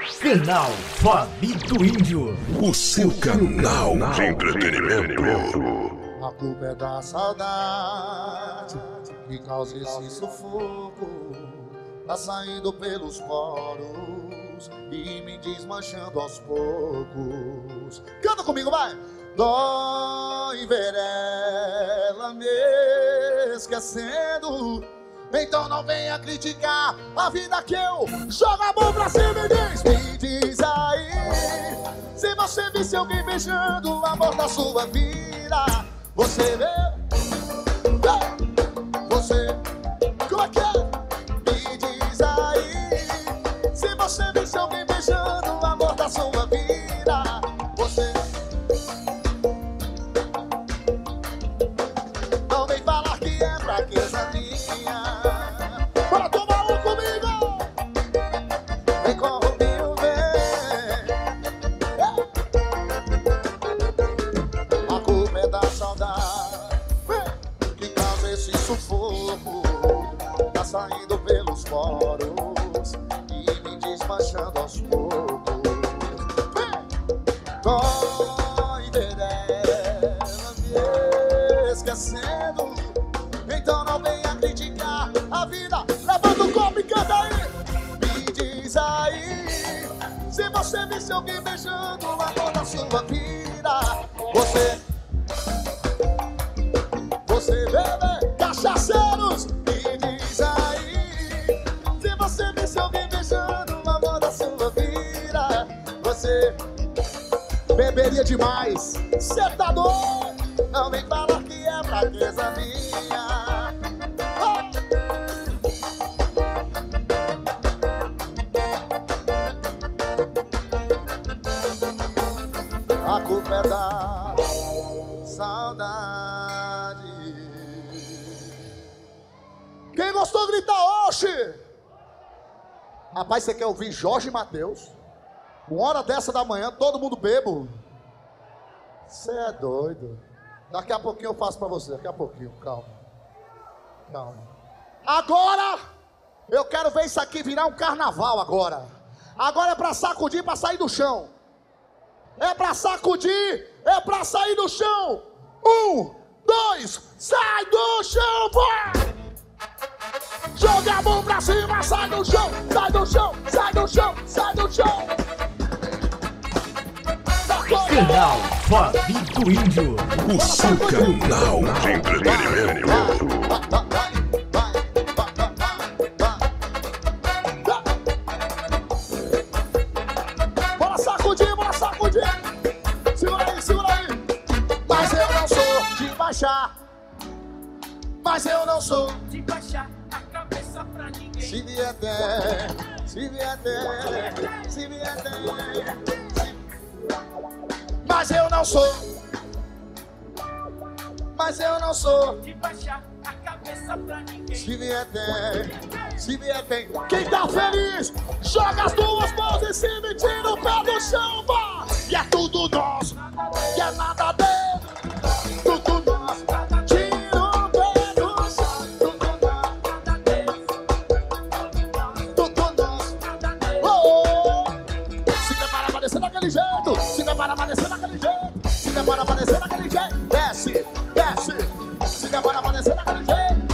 Canal Fabito Índio. O seu canal de entretenimento. A culpa é da saudade que causa esse sufoco. Tá saindo pelos poros e me desmanchando aos poucos. Canta comigo, vai! Dói ver ela me esquecendo. Então não venha criticar a vida que eu jogo a mão pra cima e diz. Me diz aí, se você visse alguém beijando o amor da sua vida, você vê? Você, como é que é? Me diz aí, se você visse alguém beijando o amor da sua vida, você não vem falar que é fraqueza minha. Bora tomar um comigo! Vem comigo, vem! A culpa é da saudade que causa esse sufoco. Tá saindo pelos poros e me desmanchando aos poucos. Dói ver ela me esquecendo. Então não venha criticar a vida. Levanta o copo e canta aí. Me diz aí, se você visse alguém beijando o amor da sua vida, você, você bebe cachaceiros. Me diz aí, se você visse alguém beijando o amor da sua vida, você beberia demais. Cê tá doido? Não vem falar que é fraqueza minha. A culpa é da saudade. Quem gostou grita oxe. Rapaz, você quer ouvir Jorge Mateus? Uma hora dessa da manhã, todo mundo bebo. Você é doido. Daqui a pouquinho eu faço pra você, daqui a pouquinho, calma. Calma. Agora, eu quero ver isso aqui virar um carnaval agora. Agora é pra sacudir, pra sair do chão. É pra sacudir, é pra sair do chão. Um, dois, sai do chão, vai! Joga a mão pra cima, sai do chão, sai do chão, sai do chão, sai do chão. Canal Fabito Índio. O seu canal de entretenimento. Bora sacudir, bora sacudir. Segura aí, segura aí. Mas eu não sou de baixar. Mas eu não sou De baixar a cabeça pra ninguém. se vier tem, se vier tem, se vier tem. Mas eu não sou. Mas eu não sou. De baixar a cabeça pra ninguém. Se vier tem, se vier tem. Quem tá feliz, joga as duas mãos em cima e tira o pé do chão, vá. E é tudo nosso, que é nada dele. Tudo nosso, tira o pé do chão. Tudo nosso, tudo nosso. Oh, oh. Se prepara pra descer daquele jeito. Se prepara pra descer daquele jeito. Se prepara pra descer daquele jeito. Desce, desce. Se prepara pra descer daquele jeito.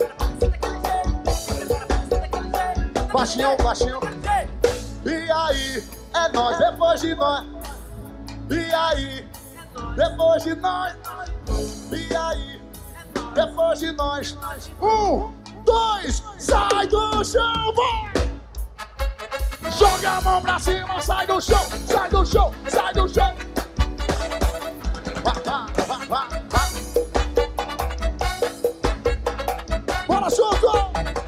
Baixinho, baixinho. E aí, é nós, depois de nós. E aí, depois de nós. E aí, depois de nós. Um, dois, sai do chão, vai! Joga a mão pra cima, sai do chão, sai do chão, sai do chão. Vai, vai, vai, vai, vai. Bora junto!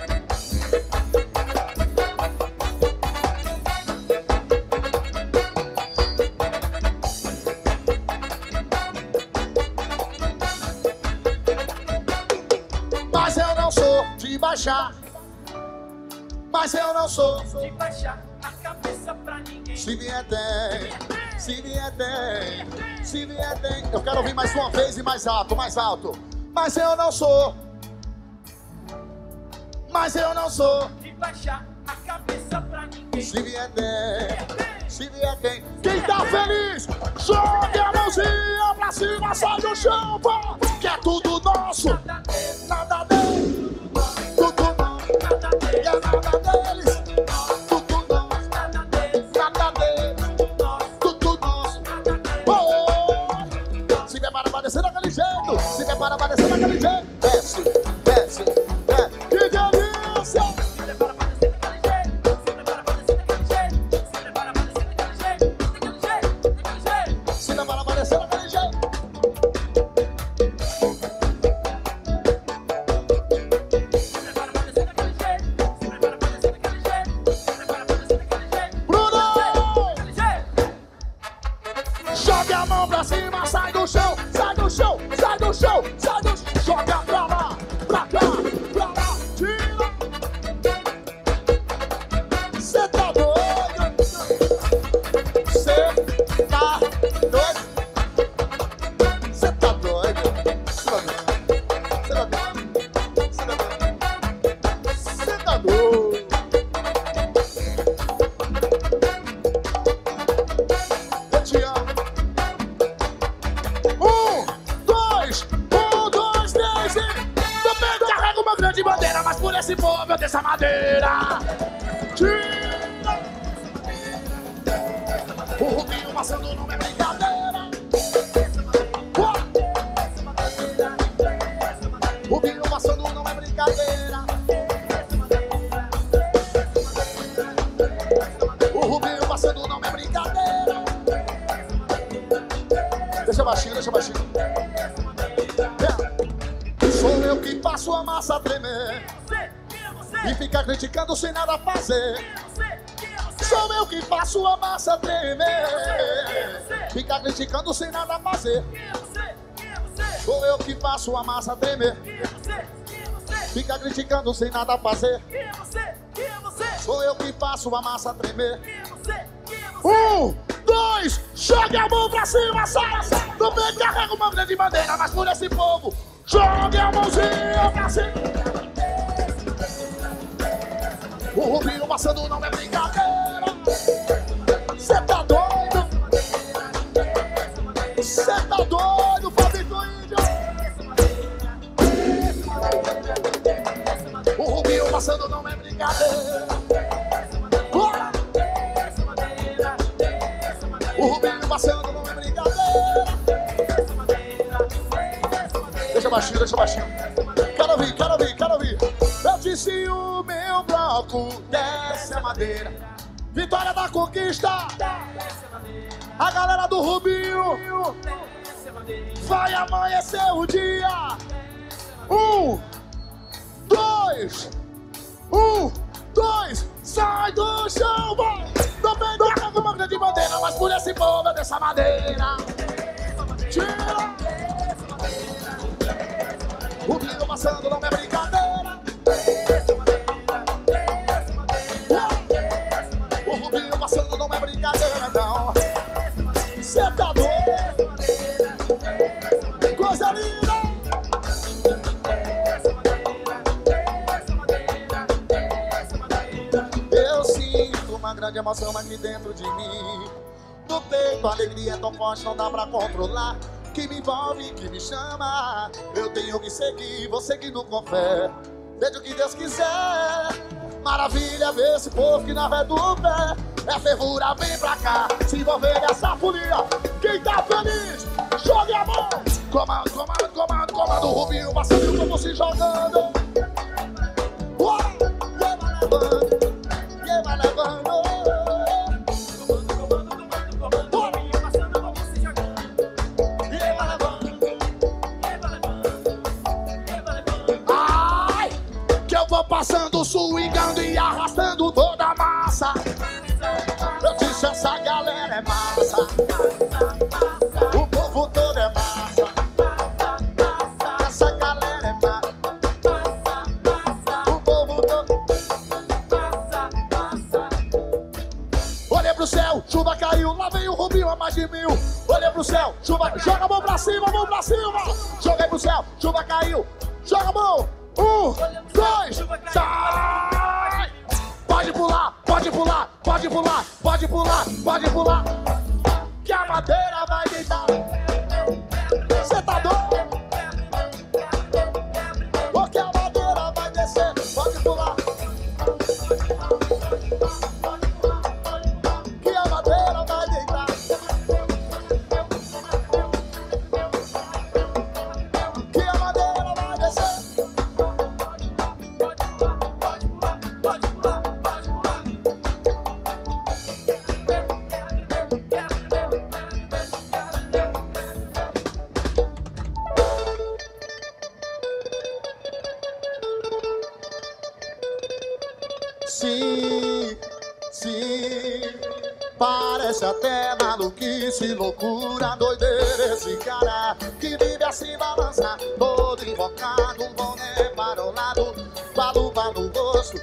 Mas eu não sou de baixar. Mas eu não sou De baixar a cabeça pra ninguém. se vier tem, se vier tem, se vier tem. Eu quero ouvir mais uma vez e mais alto, mais alto. Mas eu não sou. Mas eu não sou. De baixar a cabeça pra ninguém. Se vier tem, se vier tem. Quem tá feliz, jogue a mãozinha pra cima, sai do chão, pô. Que é tudo nosso, nada deles. Tudo nosso, que é nada deles. Tudo nosso, nada deles. Tudo nosso. Oh. Se prepara pra descer daquele jeito, se prepara pra descer daquele jeito. Desce, desce, desce. Que delícia! Criticando sem nada fazer. Sou eu que faço a massa tremer. Fica criticando sem nada fazer. Sou eu que faço a massa tremer. Fica criticando sem nada fazer. Sou eu que faço a massa tremer. Um, dois, jogue a mão pra cima, sai, sai. Também carrega uma grande bandeira, mas por esse povo, jogue a mãozinha pra cima. O Rubinho passando não é brincadeira. Cê tá doido? Cê tá doido, Fabito Índio? O Rubinho passando não é brincadeira. Bora! O Rubinho passando não é brincadeira. Deixa baixinho, deixa baixinho. Quero ouvir, quero ouvir, quero ouvir. Eu disse o meu bloco, desce a madeira. Vitória da conquista. A galera do Rubinho vai amanhecer o dia. Um, dois, um, dois, sai do chão, vai. Também carrega uma grande bandeira, mas por esse povo dessa madeira. Tira. Rubinho passando não é brincadeira. O Rubinho passando não é brincadeira, não. Cê tá doido? Coisa linda. Eu sinto uma grande emoção aqui dentro de mim. No peito a alegria é tão forte, não dá pra controlar. Que me envolve, que me chama. Eu tenho que seguir, vou seguindo com fé. Seja o que Deus quiser. Maravilha ver esse povo que na fé do pé. É fervura, vem pra cá, se envolver nessa folia. Quem tá feliz, jogue a mão. Comando, comando, comando, comando. O Rubinho passando como se jogando. Uau, quem vai levando, quem vai levando. Passando, swingando e arrastando toda a massa. Eu disse, essa galera é massa. O povo todo é massa. Essa galera é massa. O povo todo. Olhei pro céu, chuva caiu. Lá vem o Rubinho a mais de mil. Olhei pro céu, chuva. Joga a mão pra cima, mão pra cima. Joguei pro céu, chuva caiu. Joga a mão. Um, dois, sai! Vai pode pular, pode pular, pode pular, pode pular, pode pular. Que a madeira vai deitar. Cê tá doido? Porque a madeira vai descer, pode pular. Que a madeira vai deitar. Que a madeira vai descer. Sim, sim, parece até maluquice, loucura, doideira esse cara que vive assim balançar, todo invocado, um boné para o lado, baluba no rosto.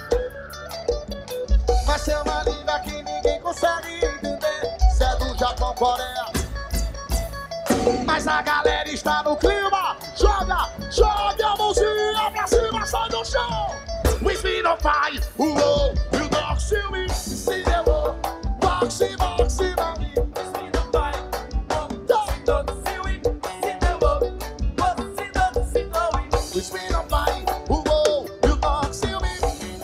Mas é uma língua que ninguém consegue entender, se é do Japão, Coreia. Mas a galera está no clima, joga, joga a mãozinha pra cima, sai do chão. We spin on fire, uou, you don't see me, see the world, boxy, boxy, mommy. We spin on fire, uou, you don't see me, see the world, boxy, boxy, mommy. We spin on fire, uou, you don't see me.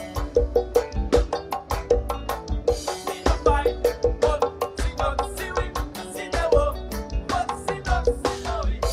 Spin on fire, uou, you don't see me, see the world, boxy, boxy, mommy.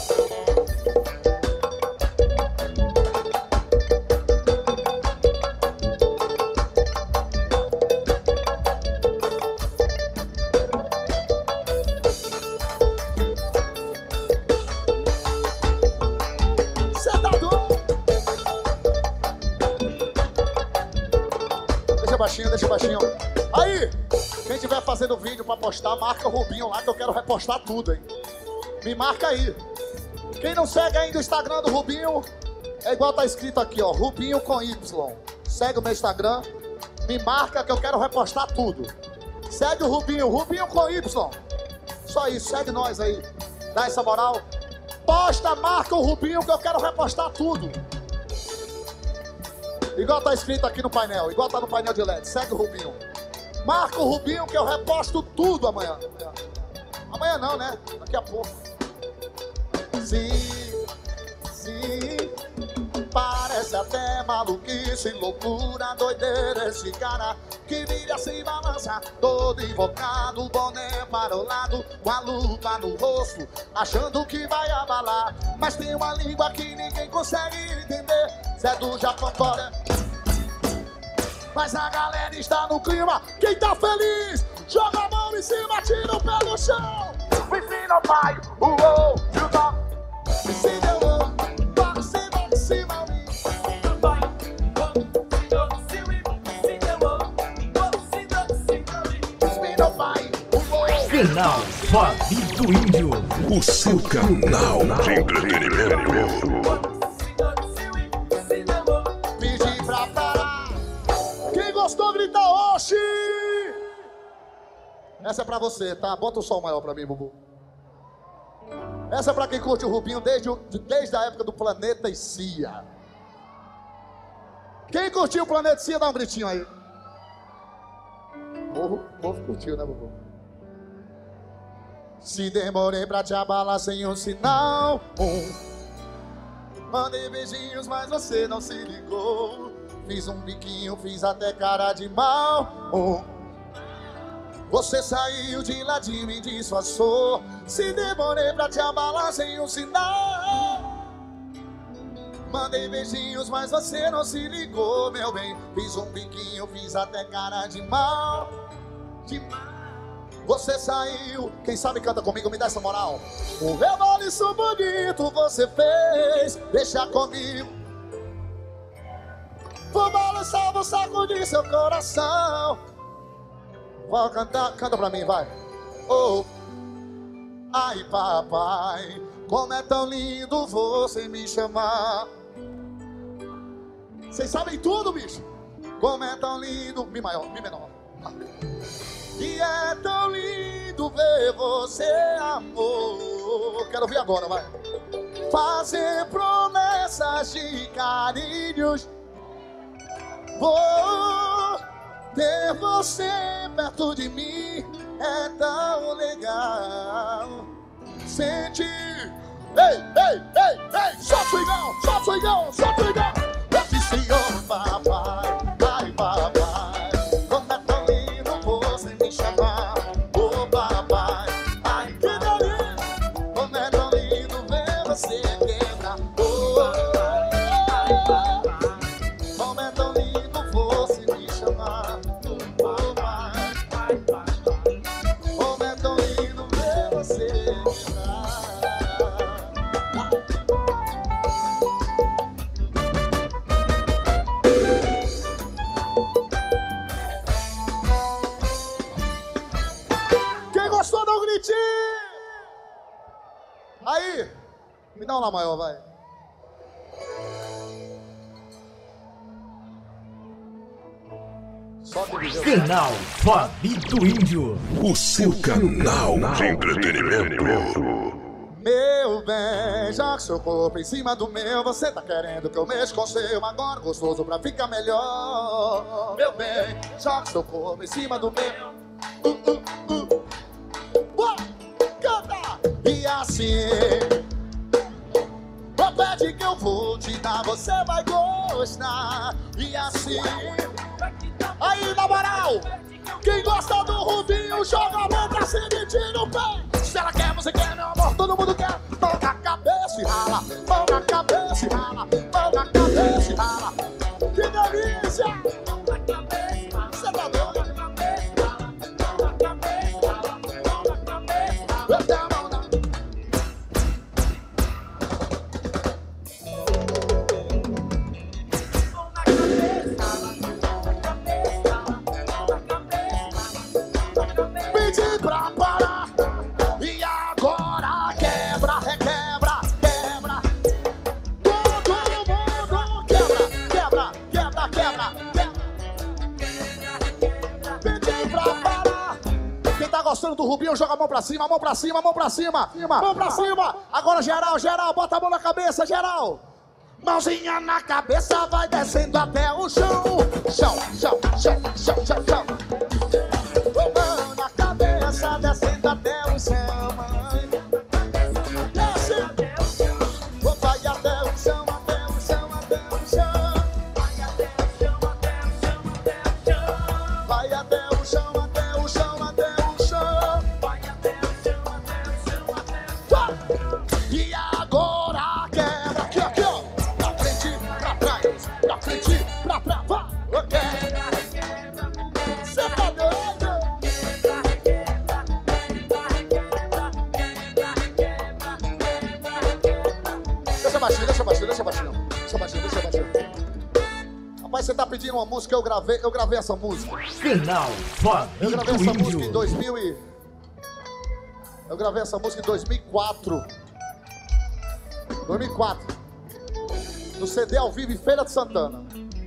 Baixinho, deixa baixinho. Aí, quem tiver fazendo vídeo pra postar, marca o Rubinho lá que eu quero repostar tudo, hein? Me marca aí. Quem não segue ainda o Instagram do Rubinho, é igual tá escrito aqui, ó, Rubinho com Y. Segue o meu Instagram, me marca que eu quero repostar tudo. Segue o Rubinho, Rubinho com Y. Só isso, segue nós aí. Dá essa moral. Posta, marca o Rubinho que eu quero repostar tudo. Igual tá escrito aqui no painel, igual tá no painel de L E D. Segue o Rubinho. Marca o Rubinho que eu reposto tudo amanhã. Amanhã não, né? Daqui a pouco. Sim, sim. Parece até maluquice, loucura, doideira esse cara que vive assim balança, todo invocado, boné para o lado, com a lupa no rosto, achando que vai abalar. Mas tem uma língua que ninguém consegue entender, Zé do Japão, Coreia. Mas a galera está no clima, quem tá feliz, joga a mão em cima, tira o pé no chão. We see no fire, uou, you know. We see the world, boxy, boxy, mommy. Canal Fabi do Índio. O seu canal de entretenimento. Pedi pra parar. Quem gostou, grita oxi! Essa é pra você, tá? Bota o som maior pra mim, Bubu. Essa é pra quem curte o Rubinho desde, o, desde a época do Planeta Cia. Quem curtiu o Planeta Cia, dá um gritinho aí. O povo, o povo curtiu, né, Bubu? Se demorei pra te abalar sem um sinal, um. Mandei beijinhos, mas você não se ligou. Fiz um biquinho, fiz até cara de mal, um. Você saiu de lá de mim, disfarçou. Se demorei pra te abalar sem um sinal. Mandei beijinhos, mas você não se ligou, meu bem. Fiz um biquinho, fiz até cara de mal, de mal. Você saiu, quem sabe canta comigo, me dá essa moral. Um reboliço bonito você fez, deixa comigo. Vou balançar, vou sacudir seu coração. Vai cantar, canta pra mim, vai. Oh, ai papai, como é tão lindo você me chamar. Vocês sabem tudo, bicho. Como é tão lindo, mi maior, mi menor. E é tão lindo ver você, amor. Quero ouvir agora, vai. Fazer promessas de carinhos. Vou Ter você perto de mim é tão legal. Sente. Ei, ei, ei, ei, só swingão, só swingão, só swingão. Eu disse, ô papai, ai papai, como é tão lindo você me chamar. Ô papai, ai que delícia, como é tão lindo ver você quebrar. Ô papai, como é tão lindo você me chamar. Ô papai, como é tão lindo ver você quebrar. Gostou do gritinho? Aí, me dá um lá maior, vai. Só que ele Canal Fabi do Índio. O seu canal de entretenimento. Meu bem, joga seu corpo em cima do meu. Você tá querendo que eu mexa com seu agora gostoso pra ficar melhor. Meu bem, joga seu corpo em cima do meu. Uh, uh, uh. Canta! E assim, o pede que eu vou te dar, você vai gostar. E assim, aí na moral, quem gosta do Rubinho, joga a mão pra cima e tira o pé. Se ela quer, você quer, meu amor, todo mundo quer. Mão na cabeça e rala, mão na cabeça e rala, mão na cabeça e rala. Que delícia! Você tá doido? Pedi pra parar e agora quebra, requebra, quebra. Todo mundo quebra, quebra, quebra, quebra, quebra. Pedi pra parar. Quem tá gostando do Rubinho, joga a mão pra cima, mão pra cima, mão pra cima, mão pra cima. Agora geral, geral, bota a mão na cabeça, geral. Mãozinha na cabeça, vai descendo até o chão. Chão, chão, chão, chão, chão, chão. Mão na cabeça, descendo até o chão, mãe. Desce. Vai até o chão, até o chão, até o chão. Vai até o chão, até o chão, até o chão. Vai até o chão, até o chão, até o chão. Vai até o chão, até o chão, até o chão. E agora quebra aqui, aqui, ó. Pra frente, pra trás, pra frente, pra trás, vai. Ok. Cê tá doido? Deixa baixinho, deixa baixinho, deixa baixinho. Deixa baixinho, deixa baixinho. Rapaz, você tá pedindo uma música, eu gravei, eu gravei essa música. Canal Fabi Eu gravei do essa música em Índio. dois mil e... Eu gravei essa música em dois mil e quatro. dois mil e quatro. No C D ao vivo em Feira de Santana.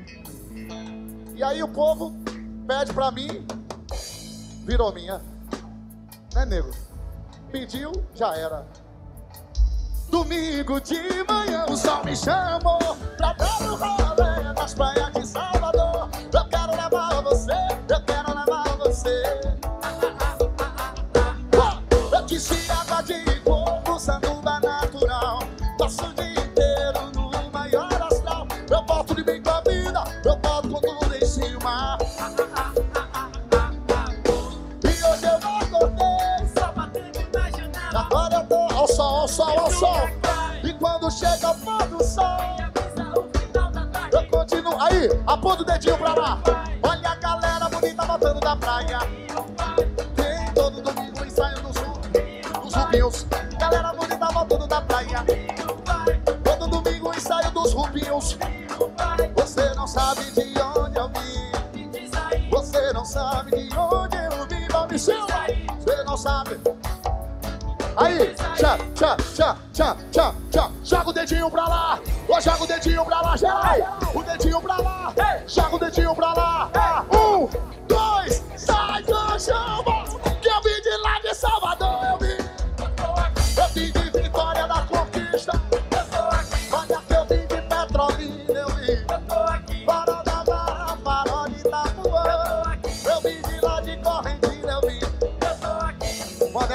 E aí o povo pede pra mim, virou minha. Né, nego? Pediu, já era. Domingo de manhã o sol me chamou pra dar um rolê nas praias de Salvador. Eu quero levar você, eu quero levar você. Eu disse água de coco, sanduba natural. Passo o dia inteiro no maior astral. Eu boto de bem com a vida, eu boto com tudo em cima. E hoje eu acordei, só batendo na janela. Agora eu tô ao sol, ao sol, ao sol. E quando chega o pôr do sol, eu continuo. Aí, aponta o dedinho pra lá. Olha a galera bonita voltando da praia. Tem todo domingo ensaio dos dos Rubinhos. Galera bonita voltando da praia. Todo domingo ensaio dos Rubinhos. Você não sabe de onde eu vim. Você não sabe de onde eu vim. Vamos chama. Você não sabe. Aí, tchá, tchá, tchá, tchá, tchá, tchá. Joga o dedinho pra lá. Ô, joga o dedinho pra lá, geral. O dedinho pra lá. Joga o dedinho pra lá. Um, dois, sai do chão. Que eu vim de lá de Salvador, eu vim. Eu vim de Vitória da Conquista. Olha que eu vim de Petrolina, eu vim. Para da Barra, para de Itapuã.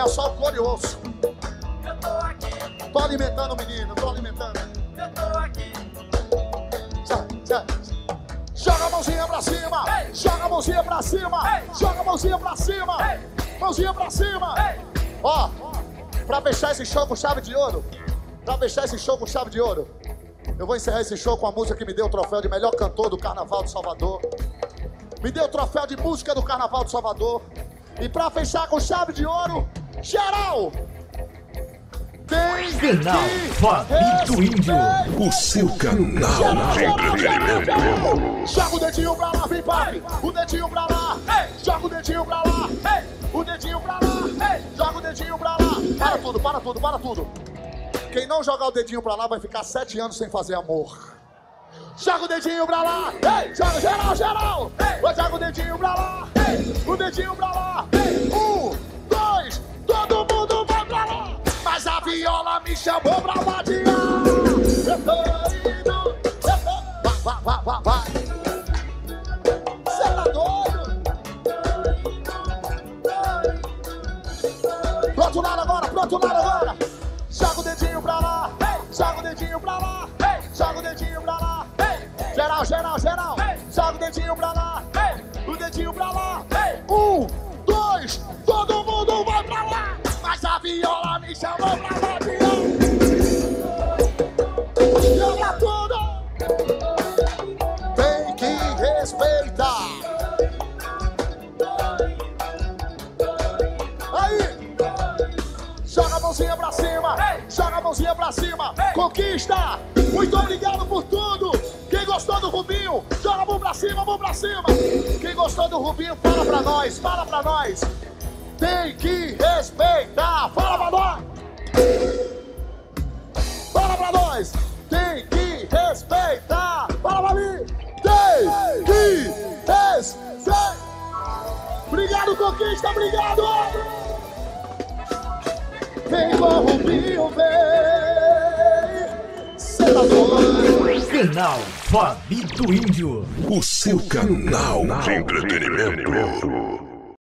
é só o couro e osso. Eu tô aqui, Tô alimentando o menino, tô alimentando. eu tô aqui. Sai, sai. Joga a mãozinha pra cima, Ei. joga a mãozinha pra cima, Ei. joga a mãozinha pra cima, Ei. mãozinha pra cima. Ei. Ó, pra fechar esse show com chave de ouro, pra fechar esse show com chave de ouro, eu vou encerrar esse show com a música que me deu o troféu de melhor cantor do Carnaval de Salvador. Me deu o troféu de música do Carnaval de Salvador. E pra fechar com chave de ouro, geral, tem Final que Fabito Índio. O seu canal de entretenimento. joga o dedinho pra lá, vem papi. O dedinho pra lá, joga o dedinho pra lá. O dedinho pra lá, joga o dedinho pra lá. Para tudo, para tudo, para tudo. Quem não jogar o dedinho pra lá vai ficar sete anos sem fazer amor. Joga o dedinho pra lá, ei, joga geral, geral. Vai, joga o dedinho pra lá, o dedinho pra lá. Um, dois, todo mundo vai pra lá. Mas a viola me chamou pra vadiar. Eu tô indo, eu tô... Vai, vai, vai, vai. Cê tá doido? Pro outro lado agora, pro outro lado agora. Joga o dedinho pra lá, joga o dedinho pra lá, joga o dedinho pra lá. Geral, geral, geral. Joga o dedinho pra lá, o dedinho pra lá. Um, dois, todo mundo vai pra lá. Mas a viola me chamou pra vadiar. Joga tudo. Tem que respeitar. Aí. Joga a mãozinha pra cima, joga a mãozinha pra cima, conquista! Muito obrigado por tudo! Quem gostou do Rubinho, joga a mão pra cima, mão pra cima! Quem gostou do Rubinho, fala pra nós, fala pra nós! Tem que respeitar! Fala pra nós! Fala pra nós! Tem que respeitar! Fala pra mim! Tem que respeitar! Obrigado, conquista! Obrigado! Vem com o Rubinho, vem! Cê tá doido? Final Fabito Índio. O seu canal de entretenimento.